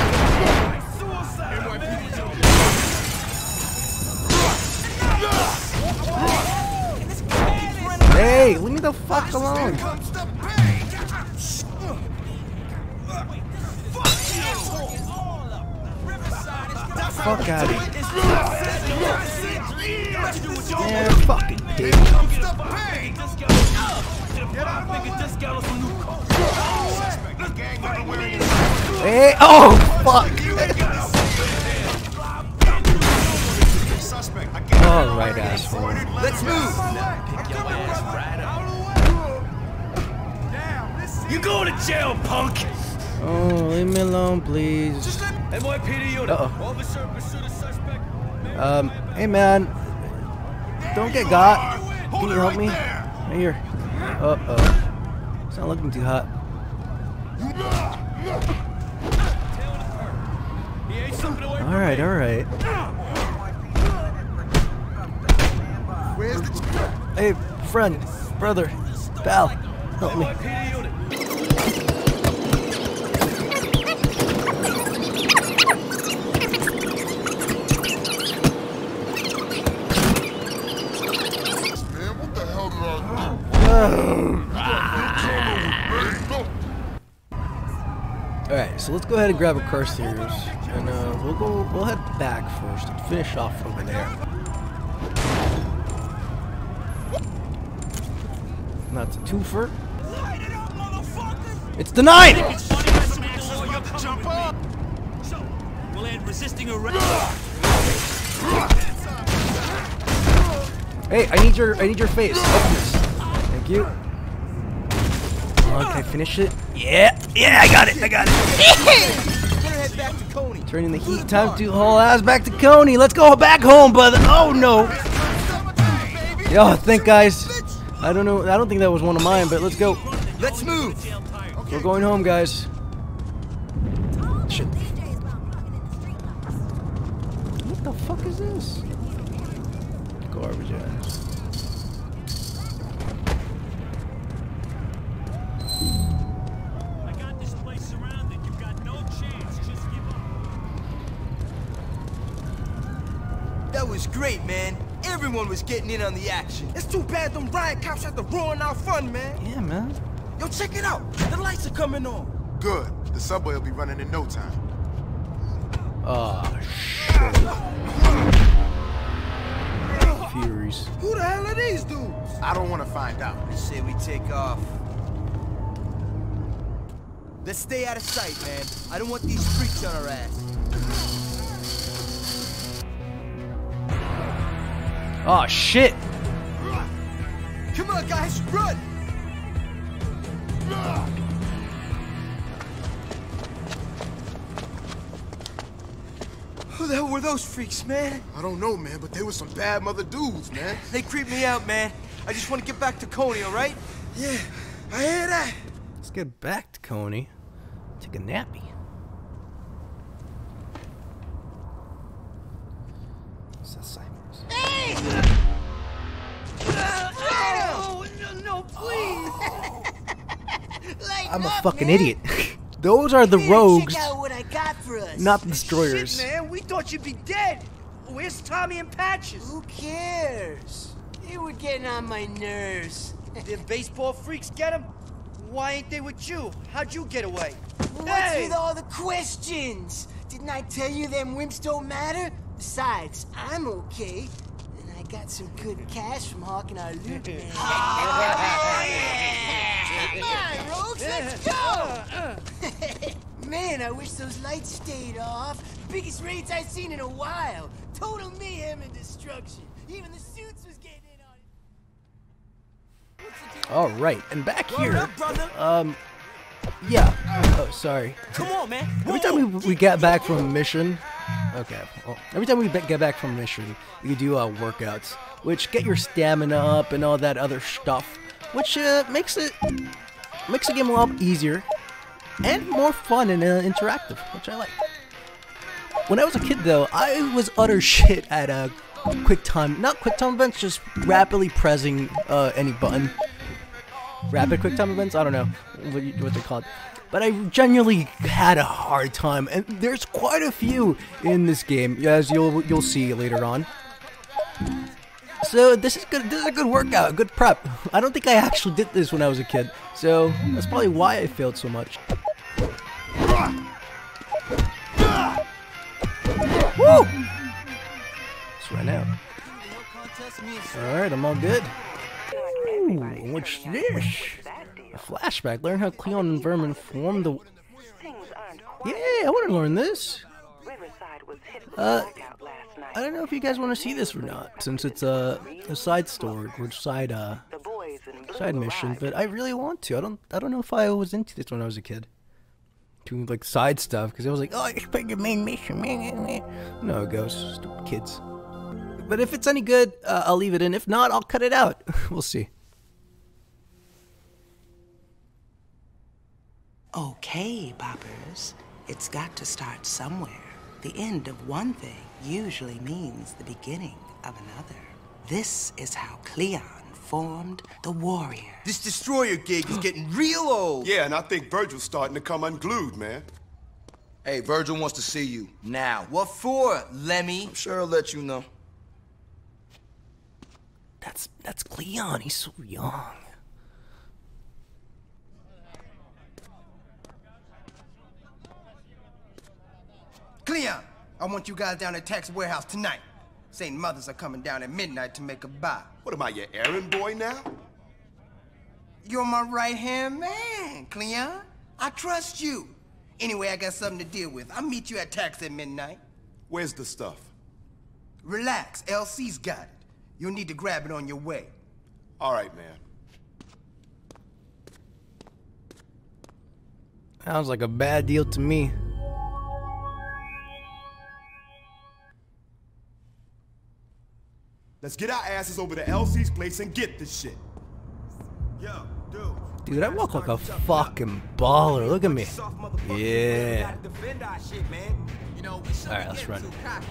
Hey, leave me the fuck alone. fuck out of here. Man, fucking pig. Hey, oh, fuck. All right, asshole. Let's move. You going to jail, punk? Oh, leave me alone, please. N Y P D unit. Uh-oh. Officer, pursue the suspect. Um, hey man, don't get got. Can you help me? Right here. Uh-oh. It's not looking too hot. Alright, alright. Hey, friend, brother, pal, help me. Alright, so let's go ahead and grab a car series, and uh, we'll go. We'll head back first and finish off over there. And that's a twofer. It's the nine. We'll end resisting arrest. Hey, I need your. I need your face. Open this. Thank you. Okay, finish it. Yeah, yeah, I got it. I got it. Head back to Coney. Turning the heat. Time to haul ass back to Coney. Let's go back home, brother. Oh no. Yo, think guys. I don't know. I don't think that was one of mine, but let's go. Let's move. We're going home, guys. Shit. What the fuck is this? Garbage ass. I got this place surrounded. You've got no chance. Just give up. That was great, man. Everyone was getting in on the action. It's too bad them riot cops had to ruin our fun, man. Yeah, man. Yo, check it out. The lights are coming on. Good. The subway will be running in no time. Oh, shit. Furies. Who the hell are these dudes? I don't want to find out. I say we take off. Let's stay out of sight, man. I don't want these freaks on our ass. Oh, shit. Come on, guys, run! Who the hell were those freaks, man? I don't know, man, but they were some bad mother dudes, man. They creep me out, man. I just want to get back to Coney, all right? Yeah, I hear that. Let's get back to Coney. Take a nappy. What's that Cybers? Hey! Oh, no, no, please! I'm a fucking idiot. Those are the rogues, Check out what I got for us. not the destroyers. Shit, man, we thought you'd be dead. Where's Tommy and Patches? Who cares? You were getting on my nerves. Did baseball freaks get him? Why ain't they with you? How'd you get away? What's Hey! with all the questions? Didn't I tell you them wimps don't matter? Besides, I'm okay. And I got some good cash from hawking our loot, man. Come on, Rogues, let's go! Man, I wish those lights stayed off. Biggest raids I've seen in a while. Total mayhem and destruction. Even the suits was getting in on it. All right, and back Word here. up, brother. Um, yeah. Oh, sorry. Come on, man. Every time we, we get back from a mission, okay. Well, every time we be- get back from a mission, we do uh, workouts, which get your stamina up and all that other stuff, which uh, makes it makes the game a lot easier and more fun and uh, interactive, which I like. When I was a kid, though, I was utter shit at uh, quick time, not quick time events, just rapidly pressing uh, any button. Rapid quick time events? I don't know what, you, what they're called. But I genuinely had a hard time, and there's quite a few in this game, as you'll you'll see later on. So this is good. This is a good workout, a good prep. I don't think I actually did this when I was a kid, so that's probably why I failed so much. Woo! Alright, I'm all good. Ooh, what's this? A flashback. Learn how Cleon and Vermin formed the... Yeah, I want to learn this. Uh, I don't know if you guys want to see this or not, since it's a, a side story or side uh side mission. But I really want to. I don't. I don't know if I was into this when I was a kid, doing like side stuff, because I was like, oh, I expect your main mission. No, it goes. Stupid kids. But if it's any good, uh, I'll leave it in. If not, I'll cut it out. We'll see. Okay, boppers. It's got to start somewhere. The end of one thing usually means the beginning of another. This is how Cleon formed the Warrior. This destroyer gig is getting real old. Yeah, and I think Virgil's starting to come unglued, man. Hey, Virgil wants to see you, now. What for, Lemmy? I'm sure he'll let you know. That's, that's Cleon. He's so young. Cleon, I want you guys down at Tax Warehouse tonight. Saint Mothers are coming down at midnight to make a buy. What am I, your errand boy now? You're my right-hand man, Cleon. I trust you. Anyway, I got something to deal with. I'll meet you at Tax at midnight. Where's the stuff? Relax, L C's got it. You'll need to grab it on your way. All right, man. Sounds like a bad deal to me. Let's get our asses over to L C's place and get this shit. Yo, dude. Dude, I walk like a fucking baller. Look at me. Yeah. Alright, let's run.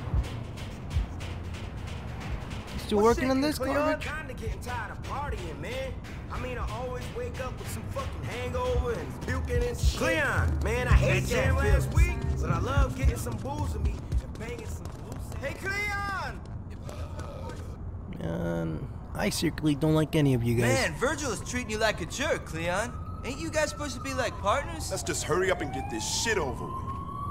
Still working on this, garbage? Kinda getting tired of partying, man. I mean, I always wake up with some fucking hangover and puking and shit. Cleon, man, I hate that last week, but I love getting some booze in me and banging some loose. Hey, Cleon! Man, I secretly don't like any of you guys. Man, Virgil is treating you like a jerk, Cleon. Ain't you guys supposed to be like partners? Let's just hurry up and get this shit over with.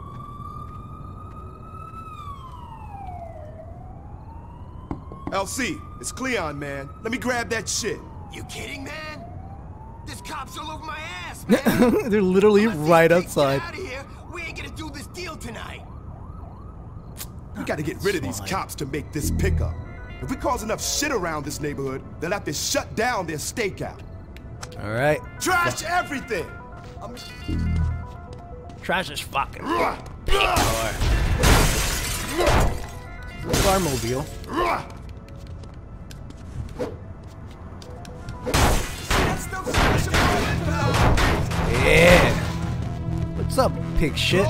L C, it's Cleon, man. Let me grab that shit. You kidding, man? There's cops all over my ass, man. They're literally right outside. Get out of here. We ain't gonna do this deal tonight. We gotta get rid of these cops to make this pickup. If we cause enough shit around this neighborhood, they'll have to shut down their stakeout. All right. Trash everything. I'm... Trash is fucking. Carmobile. Yeah. What's up, pig shit?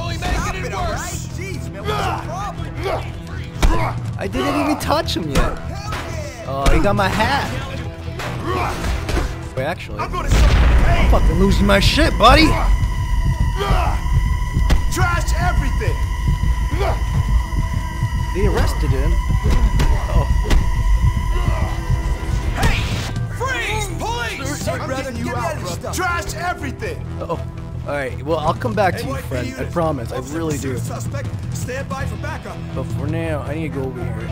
I didn't even touch him yet. Oh, he got my hat. Wait, actually, I'm fucking losing my shit, buddy. Trash everything. They arrested him. Oh. Hey! Freeze! Police! I'm getting you out, brother. Trash everything. Uh oh. All right. Well, I'll come back to you, friend. I promise. I really do. Suspect, stand by for backup. But for now, I need to go over here.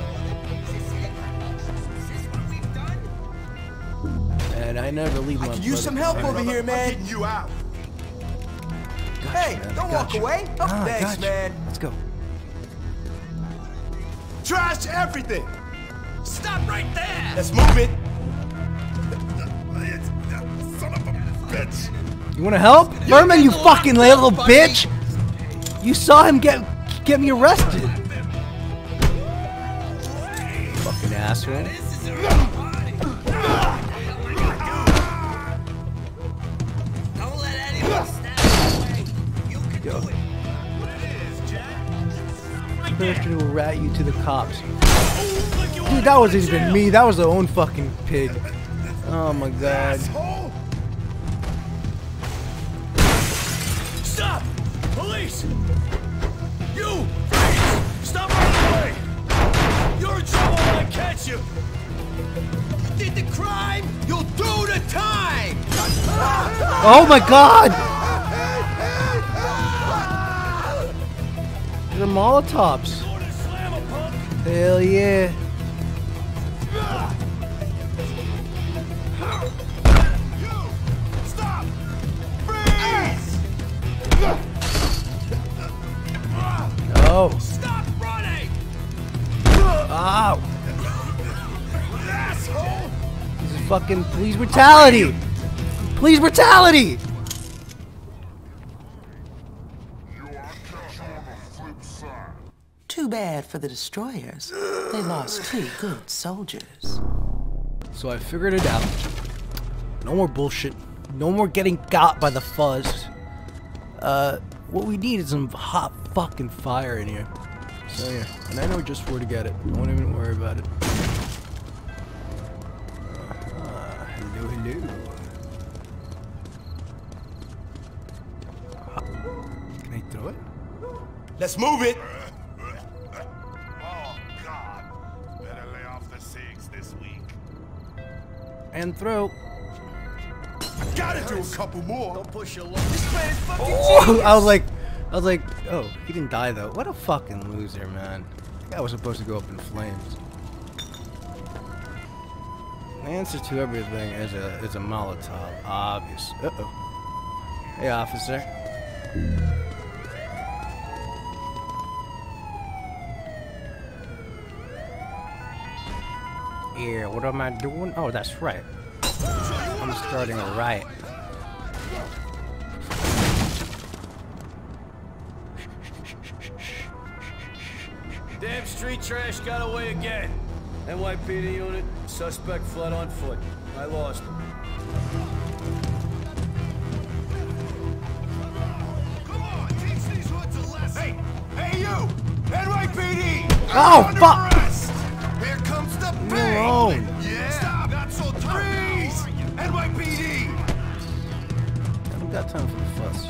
And I never leave my. I can use some help over here, man. I'm getting you out. Gotcha, Hey, man. don't walk Gotcha. away. Oh, Ah, thanks, gotcha. man. Let's go. Trash everything. Stop right there. Let's move it. Son of a bitch. You want to help, Vermin? You fucking little bitch! You saw him get get me arrested. Fucking asshole. Don't let anyone stand. You can Yo. do it. Person will rat you to the cops. Dude, that wasn't even me. That was their own fucking pig. Oh my god. Stop! Police! You! Freeze! Stop right away! You're in trouble when I catch you! You did the crime! You'll do the time! Oh my god! They're Molotovs. Hell yeah. Stop! Freeze! No. Stop running! Ow. Asshole! This is fucking police brutality. Police brutality. Too bad for the destroyers. They lost two good soldiers. So I figured it out. No more bullshit. No more getting got by the fuzz. Uh, what we need is some hot fucking fire in here. So yeah, and I know just where to get it. Don't even worry about it. Uh, hello, hello. Can I throw it? Let's move it! And throw. I gotta do a couple more. Don't push your luck. This man is fucking Oh, I was like, I was like, oh, he didn't die though. What a fucking loser, man. That guy was supposed to go up in flames. The answer to everything is a is a Molotov, obvious. Uh oh. Hey, officer. Yeah, what am I doing? Oh, that's right. I'm starting a riot. Damn street trash got away again. N Y P D unit, suspect fled on foot. I lost him. Come on, teach these hoods a lesson. Hey, hey you! N Y P D! Oh, fuck! Here comes the Leave me pain! alone. Yeah! Stop! Not so tough! Freeze! N Y P D! I haven't got time for the fuss.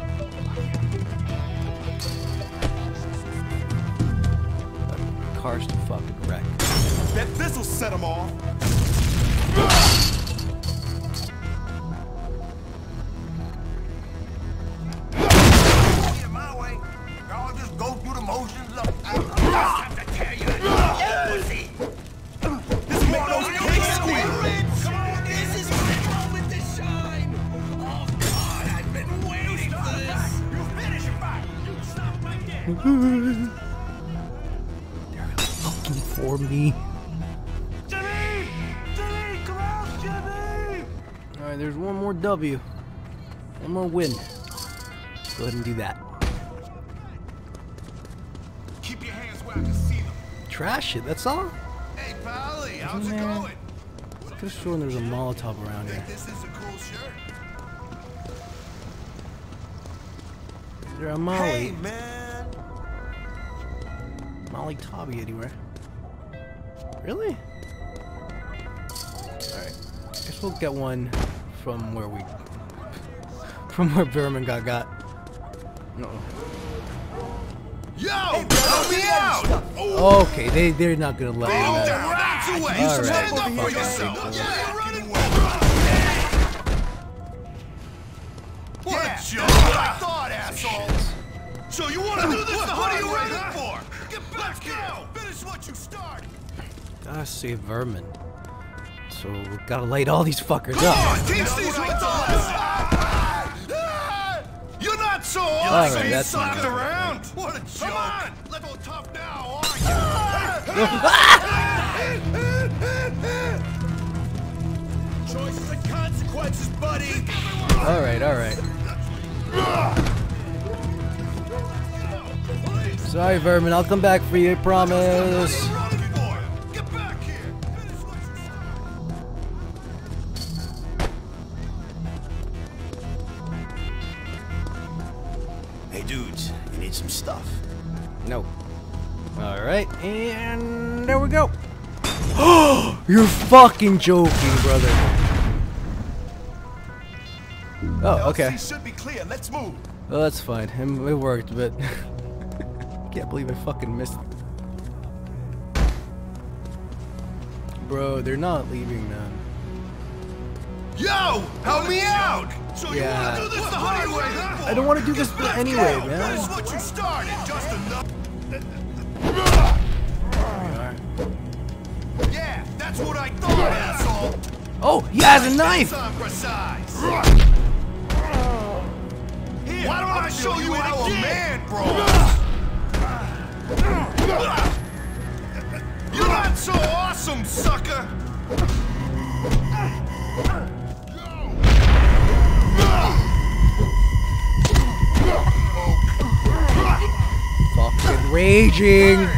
That car's the fucking wreck. Bet this'll set them off. My way. Y'all just go through the motions of. I have to tell you. Pussy. This man knows pig squeal. Come on, this is my moment to shine. Oh God, I've been waiting for this. You finish your fight. You stop right there. They're looking for me. Jimmy! Jimmy, come out, Jimmy! Alright, there's one more W. One more win. Let's go ahead and do that. Keep your hands where I can see them. Trash it, that's all? Hey, Pally, how's Isn't it there- going? Could have sworn there's a Molotov around here. This is a cool shirt. Is there a Molly? Hey, man! Molly Tobby anywhere? Really? Alright. Guess we'll get one from where we... From where Vermin got got. Uh oh. Yo! Help me out! Okay, they, they're not gonna let me Oh, know. that's the way! You Alright, stand up for fucking yourself! take Yeah, the- running What a joke! What I thought, assholes! So you want to do this? What are you waiting for? Get back here! Finish what you started! Gotta save Vermin. So we gotta light all these fuckers Come up. on, teach these hoods a lesson! You're not so All awesome! right, You that's slapped enough. around! What a joke! Come on! Level tough now, aren't you? Choices and consequences, buddy! Alright, alright. Sorry, Vermin, I'll come back for you, I promise. Get back here! Finish what you started! Hey, dudes, you need some stuff. No. Alright, and there we go. You're fucking joking, brother. Oh, okay. L C should be clear. Let's move. Well, that's fine. It it worked, but can't believe I fucking missed. Bro, they're not leaving, man. Yo, help me out! So you Yeah. want to do this the hard way, huh? I don't want to do this anyway, man. That's what you started. Just enough. Yeah, that's That's what I thought, asshole. Oh, he has a knife. Here, why don't I show you how a man brawls? You're not so awesome, sucker. Fucking raging.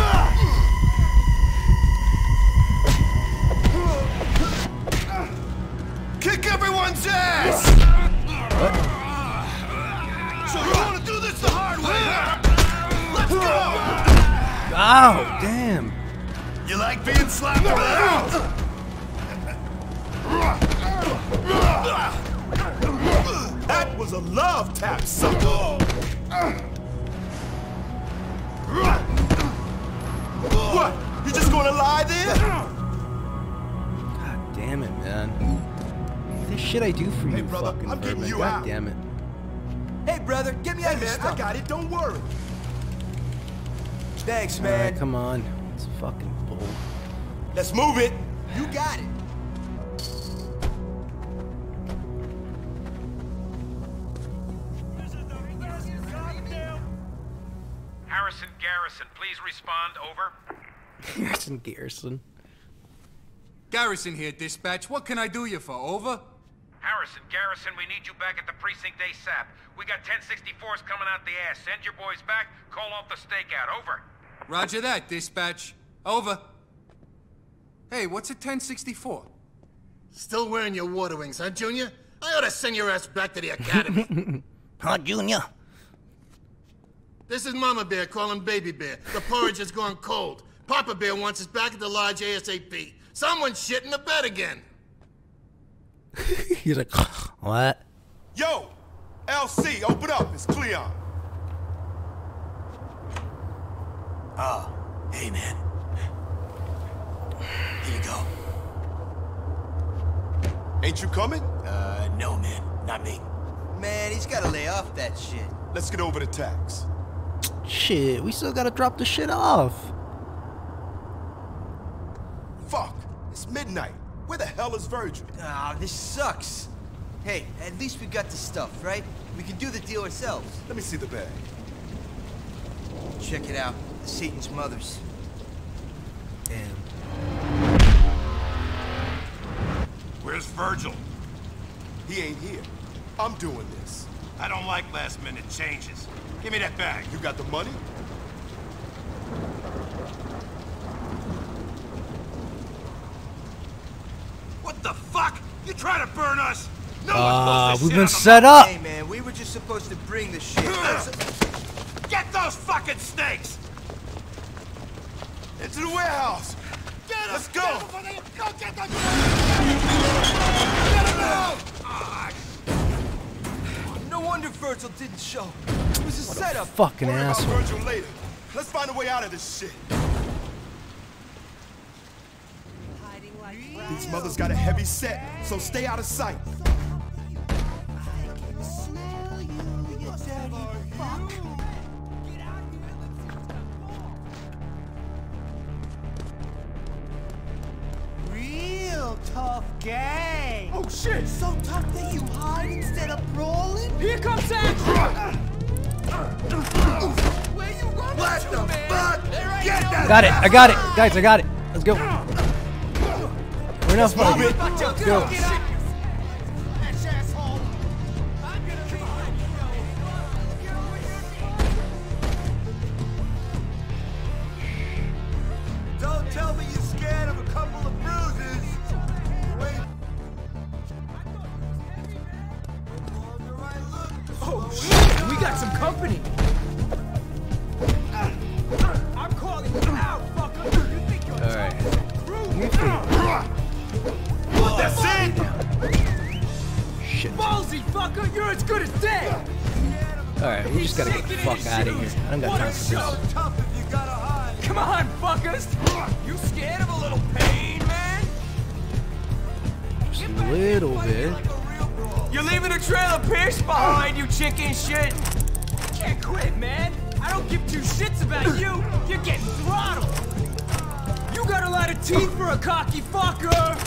Kick everyone's ass! What? So you want to do this the hard way, huh? Let's go! Oh, damn. You like being slapped around? That was a love tap, sucker! What? You just gonna lie there? God damn it, man. This shit I do for you, Hey, brother, fucking I'm getting vermin. you God out. damn it. Hey, brother, get me out Hey, of this man, stuff. I got it. Don't worry. Thanks, All man. right, come on. It's fucking bull. Let's move it. You got it. Harrison Garrison, please respond, over. Harrison Garrison. Garrison here, dispatch. What can I do you for, over? Harrison Garrison, we need you back at the precinct ASAP. We got ten sixty-fours coming out the ass. Send your boys back, call off the stakeout, over. Roger that, dispatch. Over. Hey, what's a ten sixty-four? Still wearing your water wings, huh, Junior? I ought to send your ass back to the academy. Huh, Junior? This is Mama Bear calling Baby Bear. The porridge has gone cold. Papa Bear wants us back at the lodge ASAP. Someone's shit in the bed again. He's like, what? Yo, L C, open up. It's Cleon. Oh, hey, man. Here you go. Ain't you coming? Uh, no, man. Not me. Man, he's gotta lay off that shit. Let's get over the tax. Shit, we still gotta drop the shit off. Fuck, it's midnight. Where the hell is Virgil? Ah, this sucks. Hey, at least we got the stuff, right? We can do the deal ourselves. Let me see the bag. Check it out. Satan's mother's. Damn. Where's Virgil? He ain't here. I'm doing this. I don't like last-minute changes. Give me that bag. You got the money? What the fuck? You trying to burn us? No one Ah, blows this we've shit been on the set mouth. up. Hey, man, we were just supposed to bring the shit. Get those fucking snakes! Into the warehouse. Get them! Let's go. Get them before they go get them! Get them out! Ah, No wonder Virgil didn't show. It was a setup. Fucking Worry about asshole. Virgil later. Let's find a way out of this shit. These mothers got a heavy set, so stay out of sight. Real tough gang. Oh shit! So tough that you hide instead of brawling? Here comes action! Where you running What to, the man? fuck? There ain't Get no that! Got it. I got it. Guys, I got it. Let's go. We're not Move fucking. it. Let's go. Bitch asshole. I'm gonna be behind you. Get over here. Don't tell me you're scared of a couple of bruises. Wait. Oh shit, we got some company. I'm calling you out, fucker. You think you're All right. That's it! Shit. ballsy, fucker? You're as good as dead. All right, we just gotta get the fuck out of here. I don't got What a time for show. this. Tough if you gotta hide. Come on, fuckers. You scared of a little pain, man? Just a little bit. You're leaving a trail of piss behind you, chicken shit. You can't quit, man. I don't give two shits about you. You're getting throttled. You got a lot of teeth for a cocky fucker!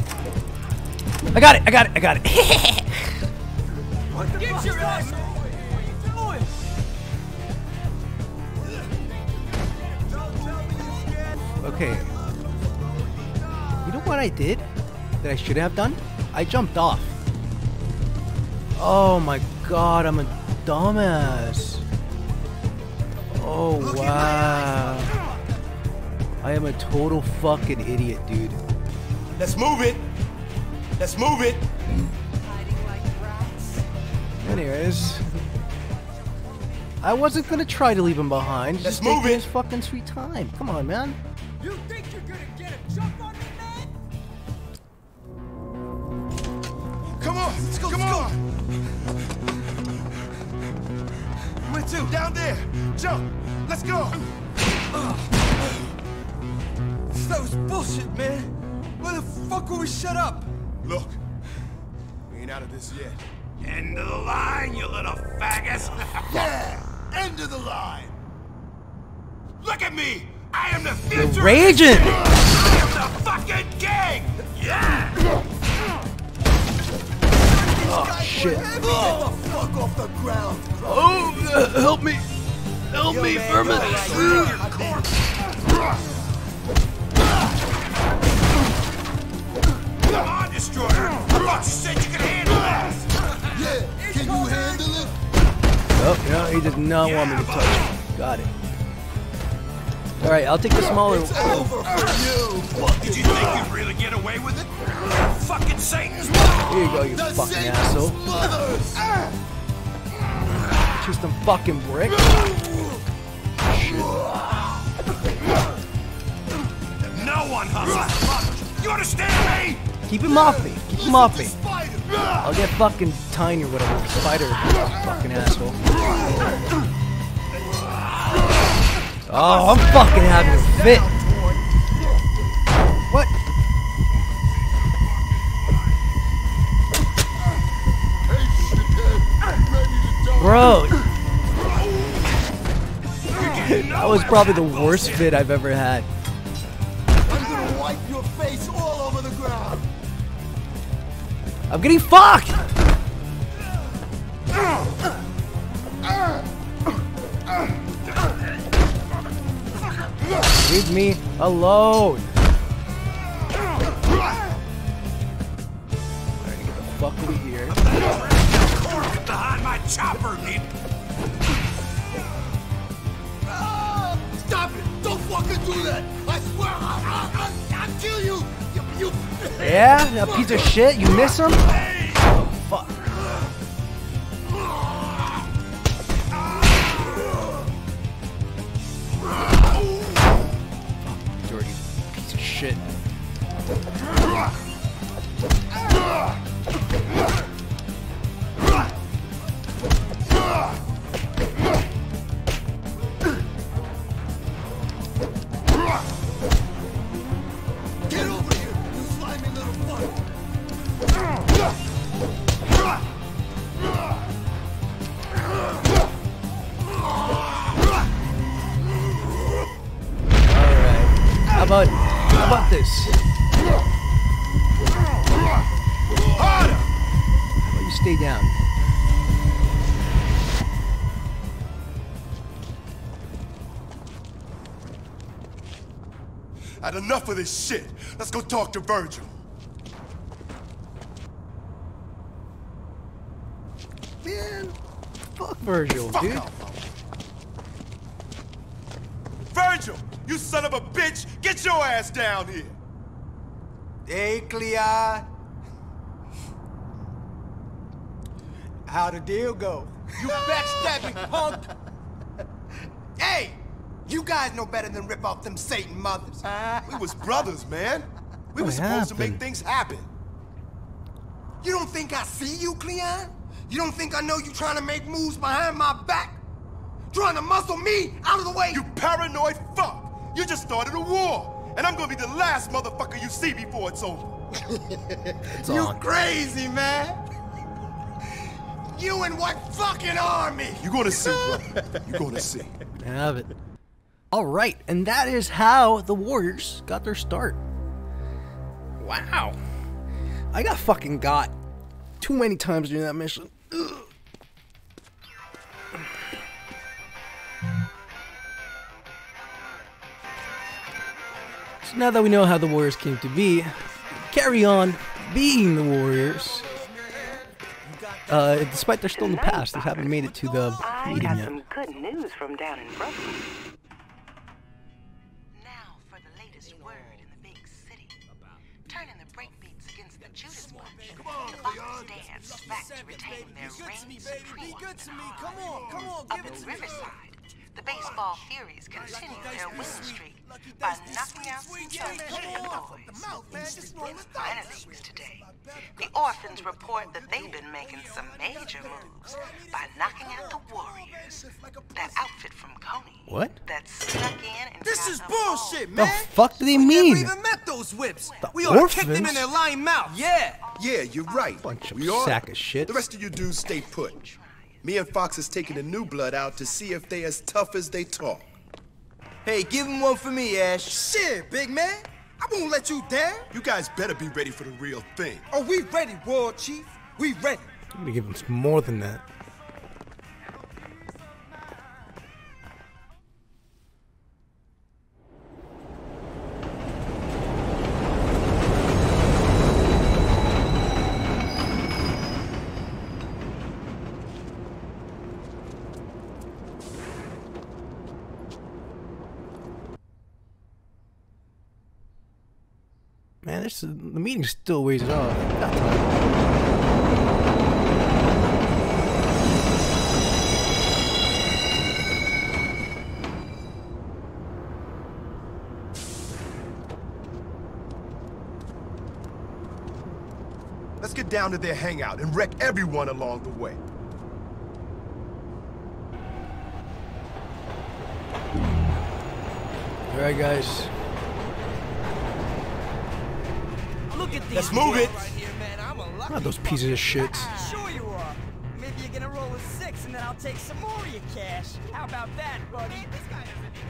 I got it, I got it, I got it. What the Get your ass over here! What are you doing? Okay. You know what I did? That I should have done? I jumped off. Oh my god, I'm a dumbass. Oh wow. I am a total fucking idiot, dude. Let's move it. Let's move it. Anyways, I wasn't gonna try to leave him behind. Let's Just move take it. his fucking sweet time. Come on, man. You think you're gonna get a jump on me, man? Come on, let's go, come on. Where to? Down there. Jump. Let's go. That was bullshit, man. Why the fuck were we shut up? Look, we ain't out of this yet. End of the line, you little faggot. Yeah, end of the line. Look at me. I am the You're future. raging. I am the fucking king. Yeah. Oh shit. Get the fuck off the ground. Oh, uh, help me. Help Yo, me, man, vermin. you're right. Come on, destroyer. I thought you said you could handle that. Yeah, can you handle it? Oh, no, he did not want me to touch it. Got it. Alright, I'll take the smaller one. It's over for you. What, did you think you'd really get away with it? Fucking Satan's Here you go, you The fucking Satan's asshole. mothers. Just some fucking brick. No one hustles much. You understand me? Keep him off me. Keep him off me. I'll get fucking tiny or whatever. Spider. Fucking asshole. Oh, I'm fucking having a fit. What? Bro. That was probably the worst fit I've ever had. I'm gonna wipe your face all over the ground. I'm getting fucked! Leave me alone! Alright, get the fuck over here. Behind my chopper, Nick. Stop it! Don't fucking do that! I swear I'll, I'll, I'll, I'll kill you! You, you... Yeah? That piece of shit? You miss him? Oh, fuck. Dirty piece of shit. Get over here, you slimy little fuck! Alright. How about, how about this? How about you stay down? Had enough of this shit. Let's go talk to Virgil. Man, fuck Virgil, Fuck dude. off. Virgil, you son of a bitch, get your ass down here. Hey, Cleon. How'd the deal go? You backstabbing punk! Hey! You guys know better than rip off them Satan mothers. We was brothers, man. We were What supposed to make happened? things happen. You don't think I see you, Cleon? You don't think I know you trying to make moves behind my back? Trying to muscle me out of the way? You paranoid fuck! You just started a war, and I'm gonna be the last motherfucker you see before it's over. You crazy, man! You and what fucking army? You gonna see, bro. You gonna see. Have it. Alright, and that is how the Warriors got their start. Wow. I got fucking got too many times during that mission. Ugh. So now that we know how the Warriors came to be, carry on being the Warriors. Uh, despite they're still in the past, they haven't made it to the I meeting got yet. some good news from down in Brooklyn. Now for the latest word in the big city. Turning the breakbeats against the Judas Punch. The Bopping stands back to retain their reign supreme. Come on, come on, Up in Riverside, the baseball Furies continue their win streak by knocking out some Thursday boys. And finally today, the Orphans report that they've been making some major moves by knocking out the Warriors. That outfit from Connie. What? That snuck in and This got is them bullshit, The man. fuck do they We mean? never even met those whips. The We ought to kick them Orphans? in their lying mouth. Yeah. Yeah, you're right. Bunch of we are. sack of shit. The rest of you dudes stay put. Me and Fox is taking the new blood out to see if they as tough as they talk. Hey, give him one for me, Ash. Shit, big man. I won't let you down. You guys better be ready for the real thing. Oh, we ready, War Chief. We ready. I'm gonna give them some more than that. Man, this is, the meeting's still ways off. Got time. Let's get down to their hangout and wreck everyone along the way. Alright, guys. Look at these Let's move guys it. right here, man. I'm a lucky Not those pieces of shit. Sure you are. Maybe you're gonna roll a six and then I'll take some more of your cash. How about that, buddy? This guy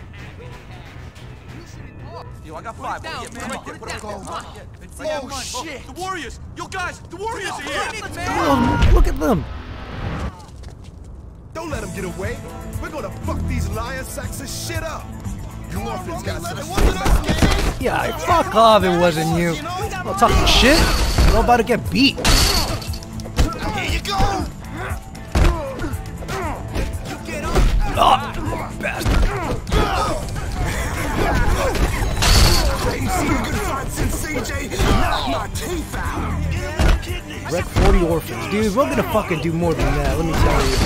Yo, I got five. down, Yeah, man. right there. Put it Put it down. down. Oh, shit. The Warriors. Yo, guys, the Warriors are here. Oh, look at them. Don't let them get away. We're gonna fuck these lion sacks of shit up. You orphans got some shit. Yeah, fuck off, it wasn't you. I'm talking shit. We're all about to get beat. Here you go! Oh, bastard. Wreck forty orphans. Dude, we're gonna fucking do more than that, let me tell you.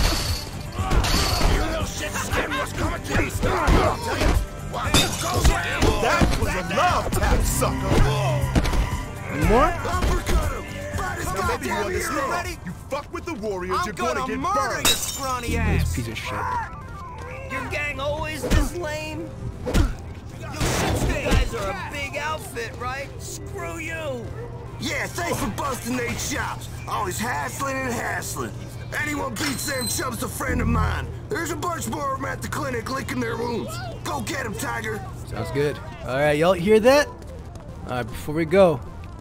That was a love tap, sucker. Any more? Now maybe you understand. You fuck with the Warriors, I'm you're gonna, gonna get murder burned. your scrawny This ass. piece of shit. Your gang always this lame? You guys are a big outfit, right? Screw you! Yeah, thanks for busting their chops. Always hassling and hassling. Anyone beats them chumps a friend of mine. There's a bunch more of them at the clinic licking their wounds. Go get them, Tiger. Sounds good. Alright, y'all hear that? Alright, before we go.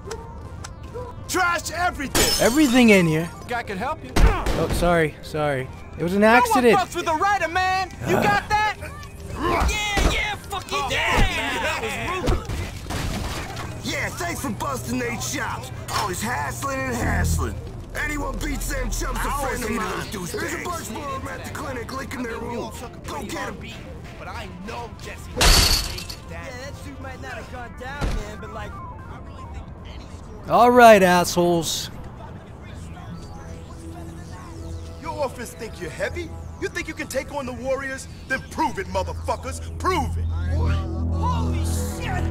Trash everything! Everything in here. Guy could help you. Oh, sorry, sorry. It was an accident. No one fucks with the writer, man! You got that? Yeah, yeah, fucking yeah! That was rude. Yeah, thanks for busting their chops. Always hassling and hassling. Anyone beats them chumps a friend of mine. There's a bunch more of them at the clinic licking their wounds. Go get them. But I know Jesse. Yeah, that suit might not have gone down, man, but like... Alright, assholes. Your orphans think you're heavy? You think you can take on the Warriors? Then prove it, motherfuckers. Prove it. Holy shit!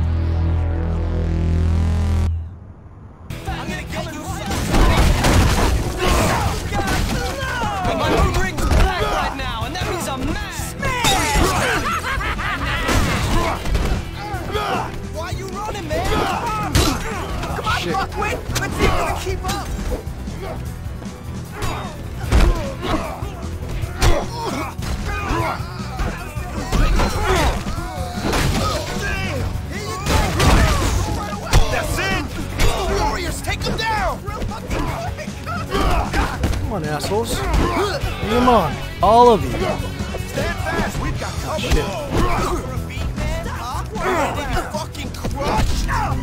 I'm gonna kill you. My ring's black right now, and that means I'm mad. Why are you running, man? Come on, Shit. fuck, wait. Let's see if we can keep up. Come on, assholes. Bring them on. All of you. Stand fast. We've got oh, shit. fucking crush.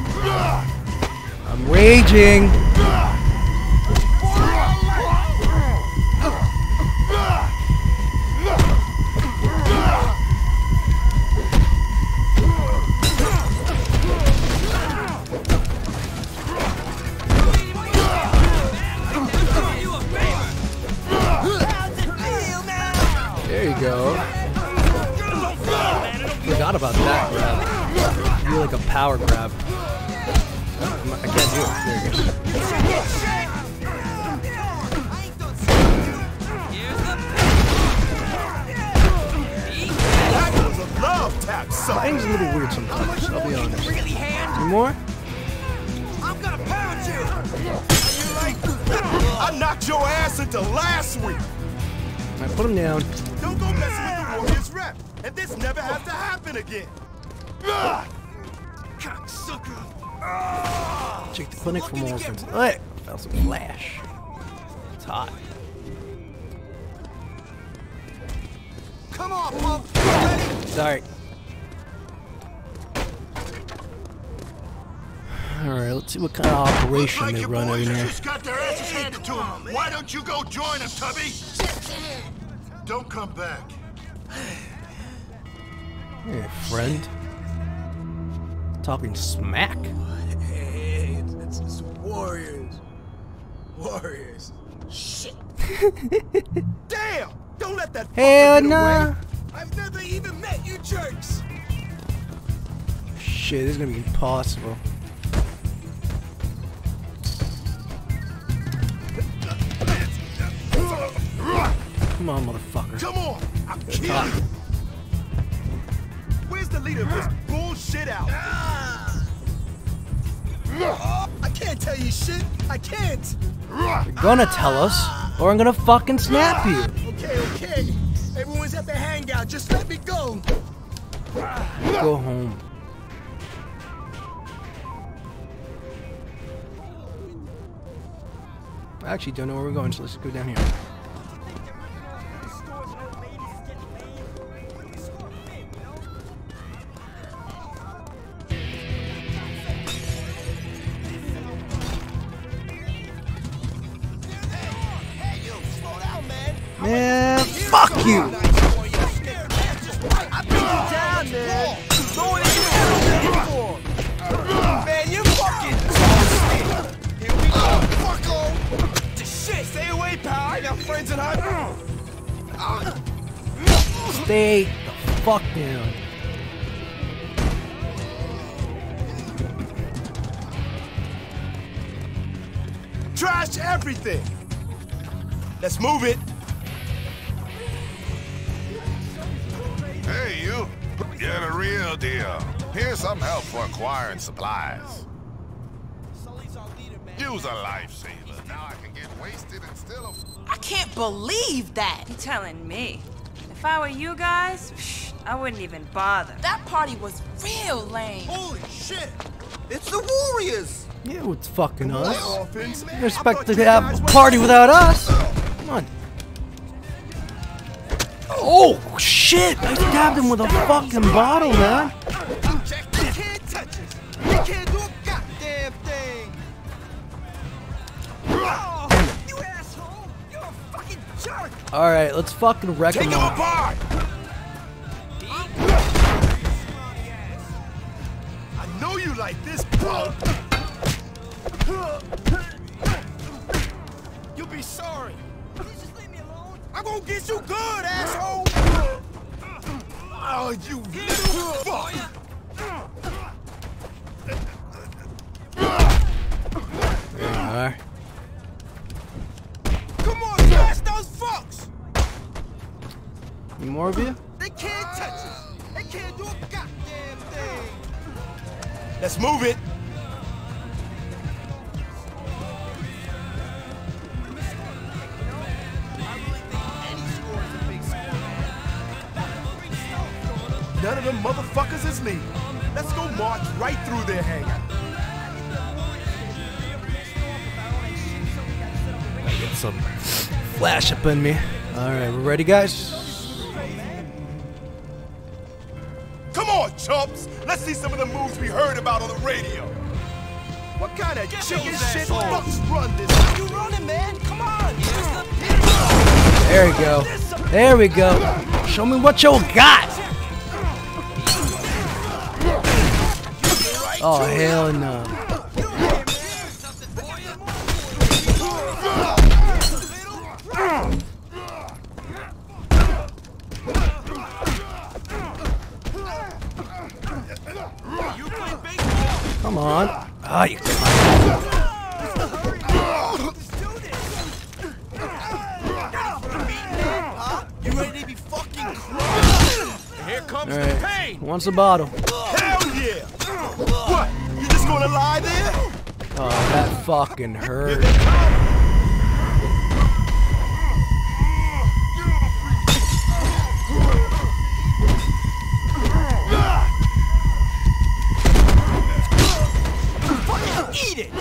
I'm raging. There you go. Forgot about that grab. You like a power grab. I can't do it. There you go. Love tap. Fighting's a little weird sometimes. I'll be honest. Any more? I'm gonna pound you. I knocked your ass into last week. I put him down. Don't go messing with the Warriors rep, and this never has to happen again. Cocksucker. Check the clinic for more orphans. Hey, found some flash. It's hot. Come on, pump. Sorry. Alright, let's see what kind of operation like they your run over boys here. just got their asses handed to them. Why don't you go join them, Tubby? Don't come back. Hey, friend. Talking smack. Hey, it's, it's Warriors. Warriors. Shit. Damn! Don't let that Hell fucker get nah. away. I've never even met you jerks. Shit, this is gonna be impossible. Come on, motherfucker. Come on! I'm Good kidding. talk. Where's the leader of this bullshit out? I can't tell you shit. I can't. You're gonna tell us, or I'm gonna fucking snap you. Okay, okay. Everyone's at the hangout. Just let me go. Go home. I actually don't know where we're going, so let's go down here. Man, fuck you! I beat you down, man. Going in there. Man, you fucking toasted. Here we go. Fuck off. Shit, stay away, pal. I got friends in high. Stay the fuck down. Trash everything. Let's move it. Hey, you. You're the real deal. Here's some help for acquiring supplies. Use a lifesaver. Now I can get wasted and still... I can't believe that. You telling me? If I were you guys, psh, I wouldn't even bother. That party was real lame. Holy shit! It's the Warriors! Yeah, it's fucking us. Orphans. You expect to have a party without us? Come on. Oh, shit! I stabbed him with a fucking bottle, man. You can't touch us. You can't do a goddamn thing. Oh, you asshole! You're a fucking jerk! Alright, let's fucking wreck Take him him all. apart! I know you like this, bro. You'll be sorry. Just leave me alone. I'm gonna get you good, asshole. Oh, you little fuck. There you are. Come on, smash those fucks. Any more of you? They can't touch us. They can't do a goddamn thing. Let's move it. None of them motherfuckers is leaving. Let's go march right through their hangout. I get some flash up in me. Alright, we're ready, guys? Come on, chumps! Let's see some of the moves we heard about on the radio. What kind of chicken shit assholes. fucks run this? You running, man? Come on! There we go. There we go. Show me what you got. Oh, hell no. Come on. Ah, you You ready to be fucking crushed? Here comes All the right. pain. Who wants a bottle? Hell yeah! What? You just gonna lie there? Oh, that fucking hurt. Eat it!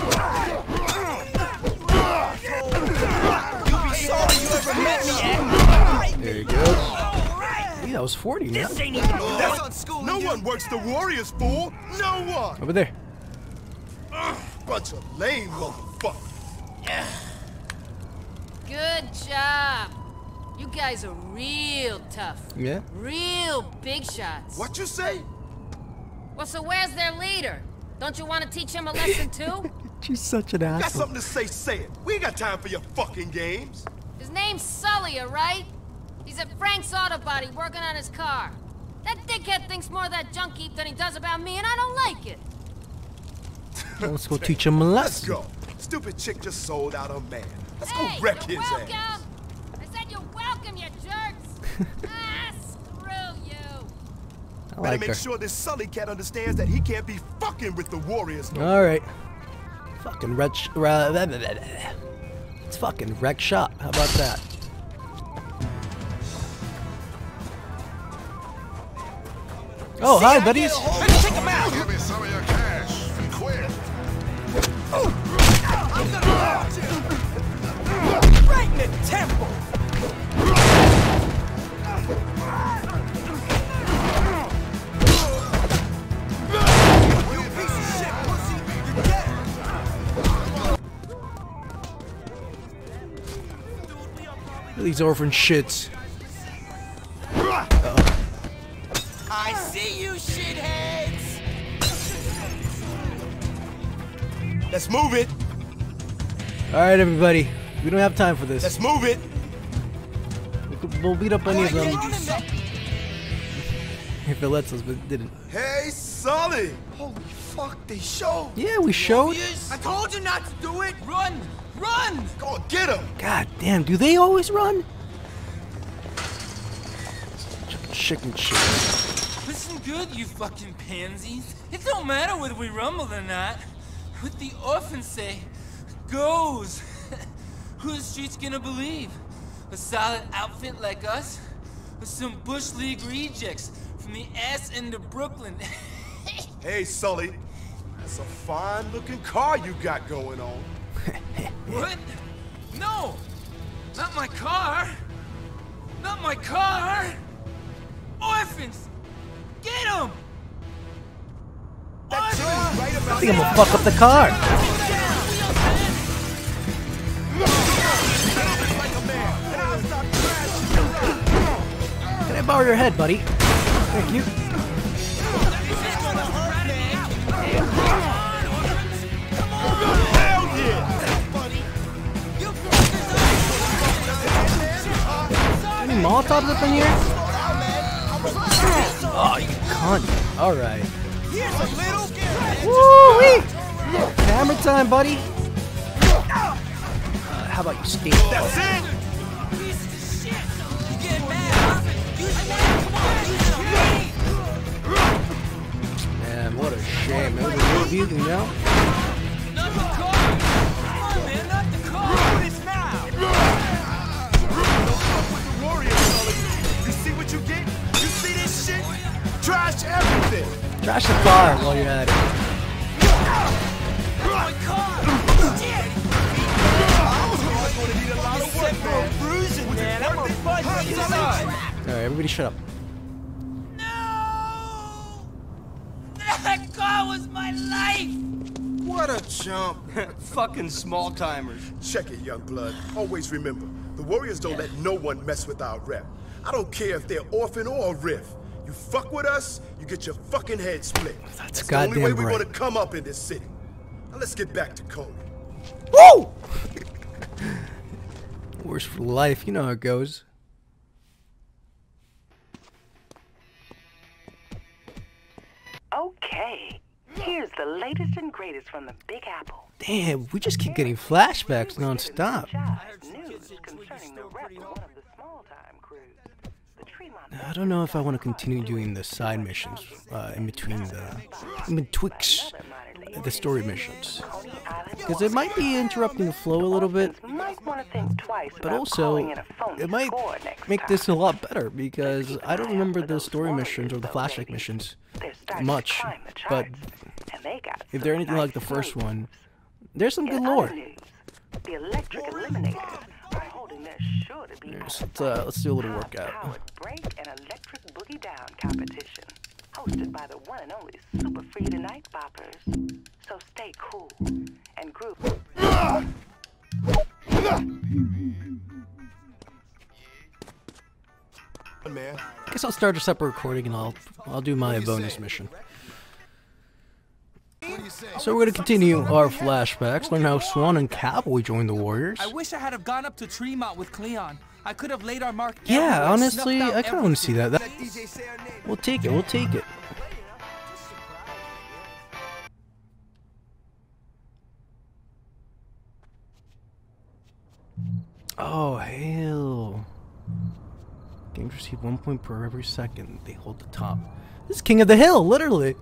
You'll be sorry you ever met me at. There you go. Yeah, that was forty, man. This ain't even that's on school. No one works the Warriors, fool! No one! Over there. Bunch of lame motherfuckers. Good job. You guys are real tough. Yeah? Real big shots. What you say? Well, so where's their leader? Don't you want to teach him a lesson too? She's such an Got asshole. something to say, say it. We ain't got time for your fucking games. His name's Sully, alright? He's at Frank's Auto Body working on his car. That dickhead thinks more of that junk heap than he does about me, and I don't like it. Let's go teach him a Let's lesson. go. Stupid chick just sold out her man. Let's Hey, go wreck you're his welcome. ass. I said you're welcome, you jerks. Ah, screw you. I Better like make her. sure this Sully cat understands that he can't be fucking with the Warriors. No. All right. Fucking red. Sh uh, blah, blah, blah, blah. It's fucking wreck shop. How about that? Oh, hi, buddies. Check him out. Give me some of your cash. Quick. I'm gonna right in the temple. You piece of shit, pussy. You're dead. These orphan shits. I see you, shitheads. Let's move it. All right, everybody. We don't have time for this. Let's move it. We could- We'll beat up any of them if it lets us, but it didn't. Hey, Sully. Holy fuck, they showed. Yeah, we showed. I told you not to do it. Run, run. Go on, get him. God damn, do they always run? Chicken shit. Listen good, you fucking pansies. It don't matter whether we rumble or not. What the orphans say goes. Who the street's gonna believe? A solid outfit like us? Or some Bush League rejects from the ass end of Brooklyn? Hey, Sully. That's a fine-looking car you got going on. What? No! Not my car! Not my car! Orphans! Get them! That chick is right about I think I'm gonna fuck up the car. Can I borrow your head, buddy? Thank you. Hell yeah! Any Molotovs up in here? Oh, you cunt. Alright. Woo-wee! Camera time, buddy. Uh, how about you skate? That's it! Man, what a shame. It was a good view, you know? Not the car! Come on, man, not the car! It's now! With the Warriors, Sully. You see what you get? You see this shit? Trash everything. Trash the car while you're at it. My car! Shit! I was gonna need a lot of work, man. everybody shut up. That car was my life! What a chump. Fucking small timers. Check it, young blood. Always remember, the Warriors don't let no one mess with our rep. I don't care if they're orphan or riff. You fuck with us, you get your fucking head split. That's, That's the goddamn only way we're right. gonna come up in this city. Now let's get back to Connie. Woo! Worse for life, you know how it goes. Okay, here's the latest and greatest from the Big Apple. Damn, we just keep getting flashbacks non-stop. News concerning the rep of one of the small-time crews. The Tremont I don't know if I want to continue doing the side missions uh, in between the in betwixt the story missions, because it might be interrupting the flow a little bit, might want to think twice but about also calling in a phony it might score next make time. this a lot better, because I don't remember the story missions or the flashback missions much, but if they're anything like the first one, there's some good lore. The electric eliminators are holding their sure to be Yes, let's, uh, let's do a little workout. powered break and electric boogie down competition, hosted by the one and only Super Free Tonight Boppers. So stay cool and groove. Man. I guess I'll start a separate recording and I'll I'll do my bonus mission. So we're gonna continue our flashbacks. Learn how Swan and Cowboy joined the Warriors. I wish I had have gone up to Tremont with Cleon. I could have laid our mark. Yeah, everywhere, honestly, snuffed out I kind of want to see that. everything. that. We'll take it. We'll take it. Oh hell! Games receive one point per every second they hold the top. This is King of the Hill, literally.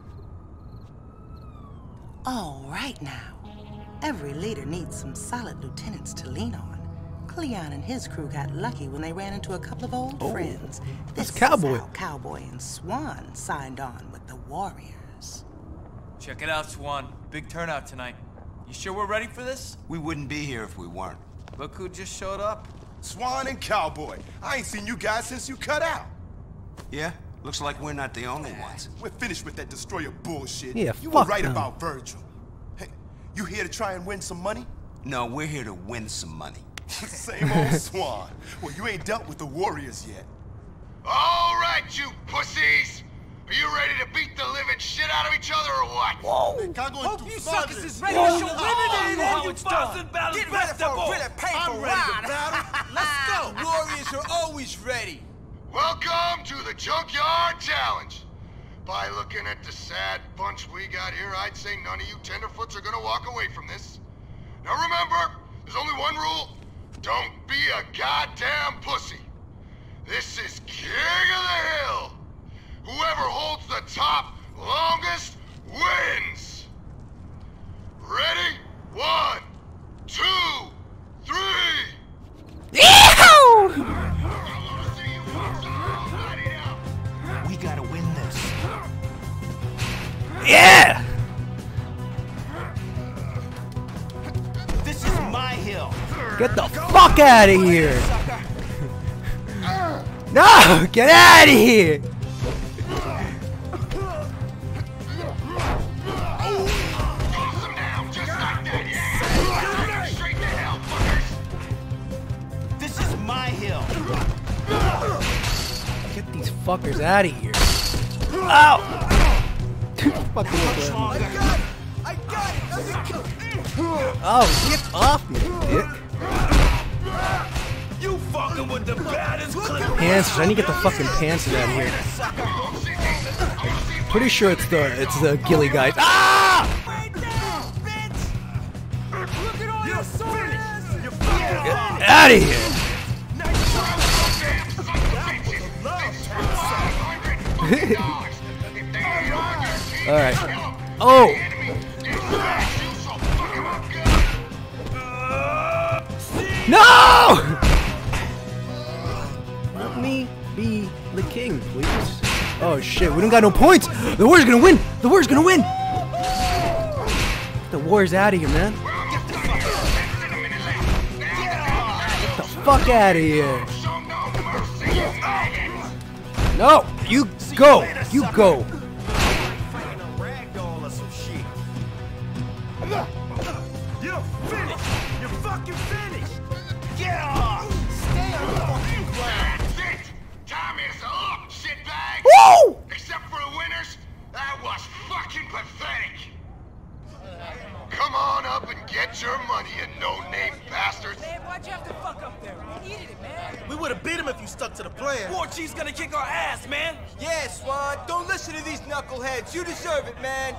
All right now. Every leader needs some solid lieutenants to lean on. Cleon and his crew got lucky when they ran into a couple of old Oh, friends. that's This Cowboy. is how Cowboy and Swan signed on with the Warriors. Check it out, Swan. Big turnout tonight. You sure we're ready for this? We wouldn't be here if we weren't. Look who just showed up. Swan and Cowboy. I ain't seen you guys since you cut out. Yeah? Looks like we're not the only ones. We're finished with that destroyer bullshit. Yeah, you fuck were right them. about Virgil. Hey, you here to try and win some money? No, we're here to win some money. Same old Swan. Well, you ain't dealt with the Warriors yet. All right, you pussies! Are you ready to beat the living shit out of each other or what? Whoa! Hope you suckers is ready to show eliminated how it's done. Get ready for a really painful ride. Let's go! Warriors are always ready. Welcome to the Junkyard Challenge. By looking at the sad bunch we got here, I'd say none of you tenderfoots are gonna walk away from this. Now remember, there's only one rule. Don't be a goddamn pussy. This is King of the Hill. Whoever holds the top longest wins. Ready? One, two, three. Yeehaw! We gotta win this. Yeah! This is my hill. Get the fuck out of here! No! Get out of here! This is my hill. Get these fuckers out of here! Ow! Fucking I got it! I got it! Doesn't kill Oh, get off me, dick! You fucking with the baddest clip. Pantsers, I need to get the fucking pantsers out of here. Pretty sure it's the it's the ghillie guys. Ah! Get out of here! All right. Oh. No! Let me be the king, please. Oh shit, we don't got no points! The war's gonna win! The war's gonna win! Get the war's out of here, man. Get the fuck out of here. No, you go. You go. You're finished! You're fucking finished! Get off! Stay on the fucking ground! That's it! Time is up, shitbag! Woo! Except for the winners, that was fucking pathetic! Come on up and get your money, you no-name bastards! Man, why'd you have to fuck up there? We needed it, man. We would have beat him if you stuck to the plan. War Chief's gonna kick our ass, man! Yeah, Swan, don't listen to these knuckleheads. You deserve it, man!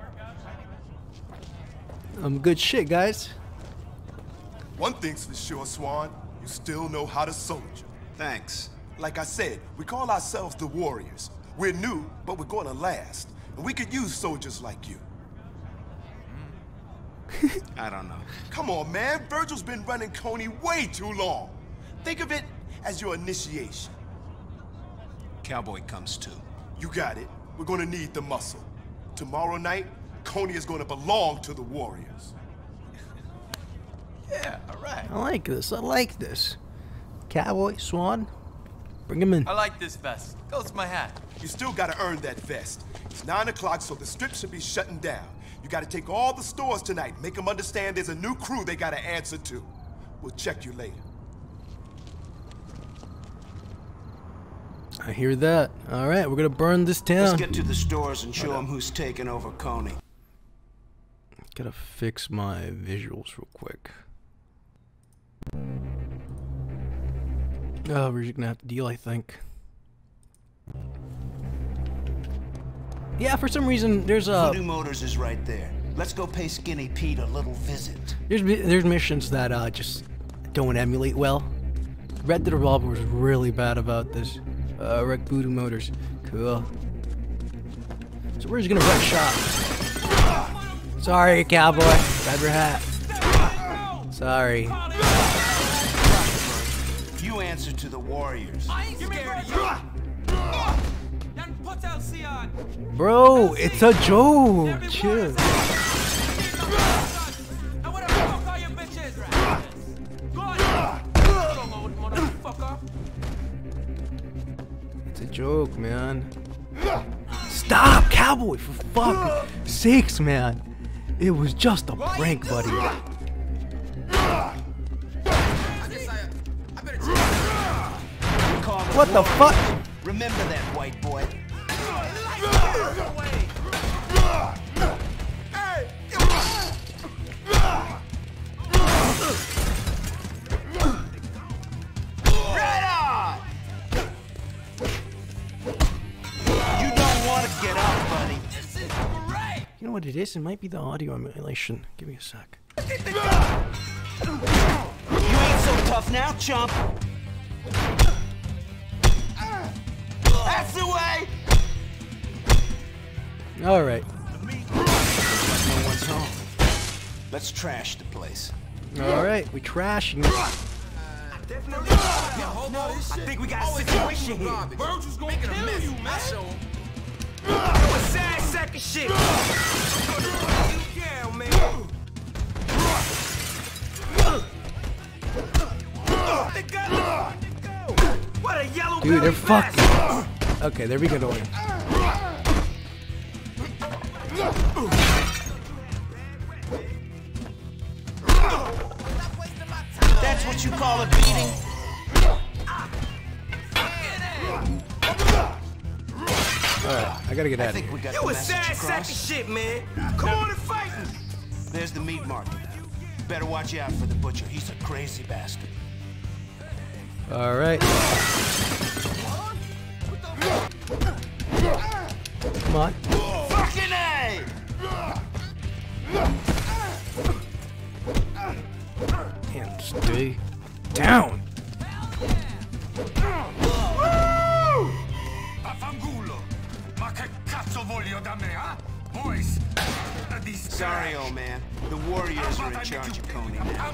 Um, good shit, guys. One thing's for sure, Swan. You still know how to soldier. Thanks. Like I said, we call ourselves the Warriors. We're new, but we're gonna last. And we could use soldiers like you. I don't know. Come on, man. Virgil's been running Coney way too long. Think of it as your initiation. Cowboy comes too. You got it. We're gonna need the muscle. Tomorrow night, Coney is gonna belong to the Warriors. Yeah, all right. I like this. I like this. Cowboy, Swan, bring him in. I like this vest. Goes with my hat. You still gotta earn that vest. It's nine o'clock, so the strip should be shutting down. You gotta take all the stores tonight, make them understand there's a new crew they gotta answer to. We'll check you later. I hear that. All right, we're gonna burn this town. Let's get to the stores and show them who's taking over Coney. Gotta fix my visuals real quick. Oh, we're just gonna have to deal, I think. Yeah, for some reason there's a. Voodoo Motors is right there. Let's go pay Skinny Pete a little visit. There's there's missions that uh just don't emulate well. Red Dead Revolver was really bad about this. Uh, wreck Voodoo Motors. Cool. So we're just gonna wreck shop. Sorry, cowboy. Grab your hat. Sorry. You answer to the Warriors. I ain't scared of you. Then put L C on. Bro, it's a joke. Chill. And what the fuck are you bitches? Go on. Motherfucker. It's a joke, man. Stop, cowboy, for fuck's sakes, man. It was just a prank, buddy. What the fuck? Remember that, white boy. Right on! You don't want to get up, buddy. This is great! You know what it is? It might be the audio emulation. Give me a sec. You ain't so tough now, chump. That's the way! Alright. No one's home. Let's trash the place. Alright, we trashing it. I think we got a situation here. Virgil's gonna kill mess. you, man. You a sad sack of shit. Yeah, man. What a yellow Dude, they're belly fucking. bastard. Okay, there we go. Going. That's what you call a beating? Alright, I gotta get out I of think here. we got You the a message sad sack of across. shit, man. Come on and fight me. There's the meat market. Better watch out for the butcher. He's a crazy bastard. Alright. Come on. Fucking A! And stay down. Affangulo! Ma che cazzo voglio da me, huh? Boys! Sorry, old man. The Warriors are in charge of Coney now.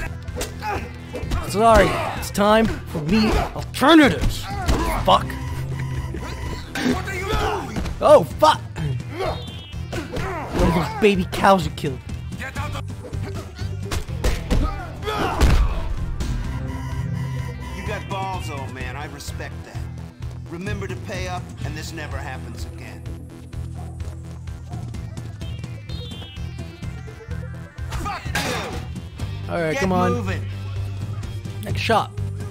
Sorry, it's time for me alternatives. Fuck. What are you doing? Oh, fuck. One of those baby cows you killed. Get out of... You got balls, old man. I respect that. Remember to pay up, and this never happens again. Fuck you! All right, Get come on. moving. Next shot.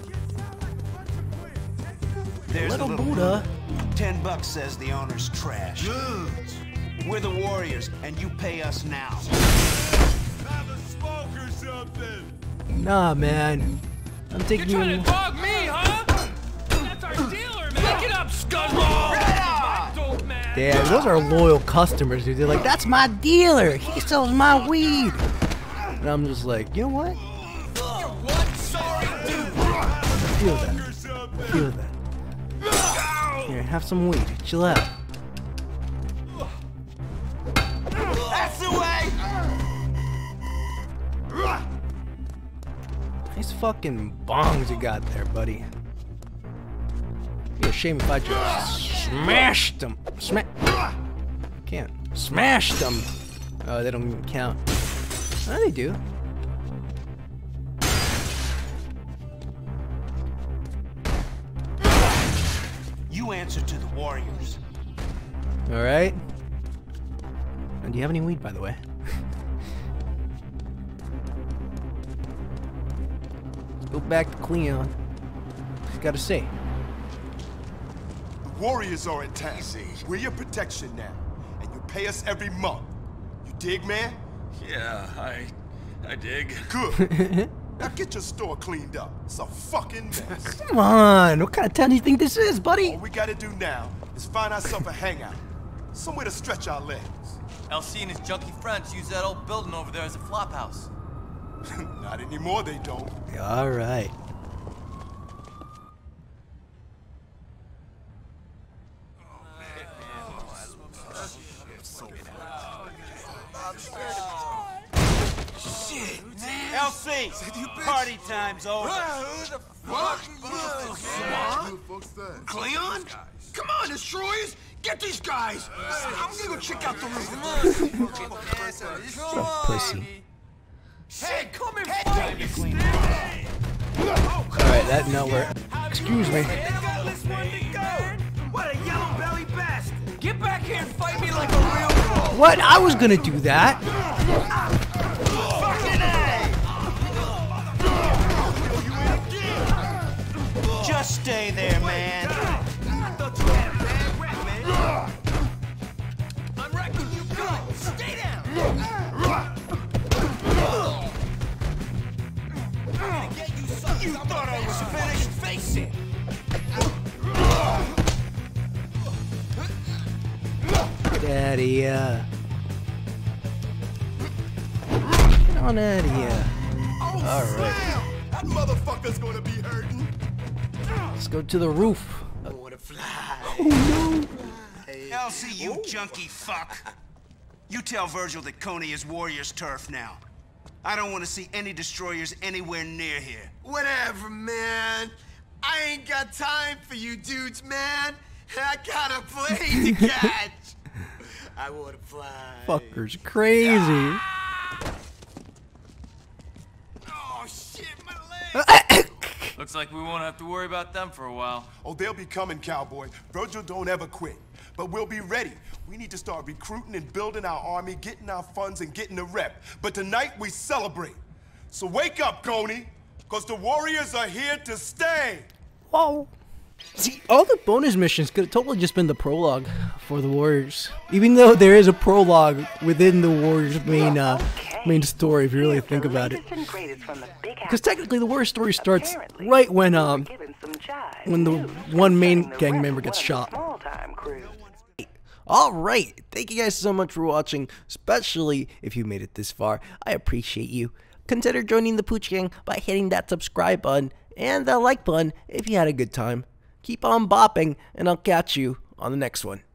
There's Little the little Buddha. Ten bucks says the owner's trash. We're the Warriors, and you pay us now. Have a smoke or something. Nah, man. I'm taking You're you. trying to dog me, huh? That's our dealer, man. Pick it up, scuzzball. Damn, those are loyal customers, dude. They're like, that's my dealer. He sells my weed. And I'm just like, you know what? Feel that. Feel that. Here, have some weed. Chill out. That's the way! Nice fucking bongs you got there, buddy. It'd be a shame if I just smashed them. Sma- Can't. Smashed them. Oh, they don't even count. Oh, they do. You answer to the Warriors. Alright. And do you have any weed, by the way? Let's go back to Cleon. Just gotta say. The Warriors are in town. We're your protection now, and you pay us every month. You dig, man? Yeah, I... I dig. Good. Now get your store cleaned up. It's a fucking mess. Come on, what kind of town do you think this is, buddy? All we gotta do now is find ourselves a hangout. Somewhere to stretch our legs. L C and his junkie friends use that old building over there as a flop house. Not anymore, they don't. Alright. Shit! L C! Party time's over. Who the fuck? What? Cleon? Come on, destroyers! Get these guys! I'm gonna go check out the room. Pussy. Hey, come and fight me! Alright, that didn't work. Excuse me. What a yellow belly bastard! Get back here and fight me like a real girl. What? I was gonna do that. Just stay there, man. I'm wrecking you good! Stay down! You thought I was finished? Face it! Get out of here. Get on out of here. Alright. That motherfucker's gonna be hurting. Let's go to the roof. I wanna fly. Oh no. L C, you junkie fuck. You tell Virgil that Coney is Warriors' turf now. I don't want to see any destroyers anywhere near here. Whatever, man. I ain't got time for you dudes, man. I got a plane to catch. I wanna fly. Fucker's crazy. Oh shit, my leg. Looks like we won't have to worry about them for a while. Oh, they'll be coming, cowboy. Virgil don't ever quit. But we'll be ready. We need to start recruiting and building our army, getting our funds, and getting the rep. But tonight, we celebrate. So wake up, Coney, because the Warriors are here to stay. Whoa. See, all the bonus missions could have totally just been the prologue for the Warriors. Even though there is a prologue within the Warriors' main uh, main story, if you really think about it. Because technically, the Warriors story starts right when um when the one main gang member gets shot. Alright, thank you guys so much for watching, especially if you made it this far. I appreciate you. Consider joining the Pooch Gang by hitting that subscribe button and that like button if you had a good time. Keep on bopping, and I'll catch you on the next one.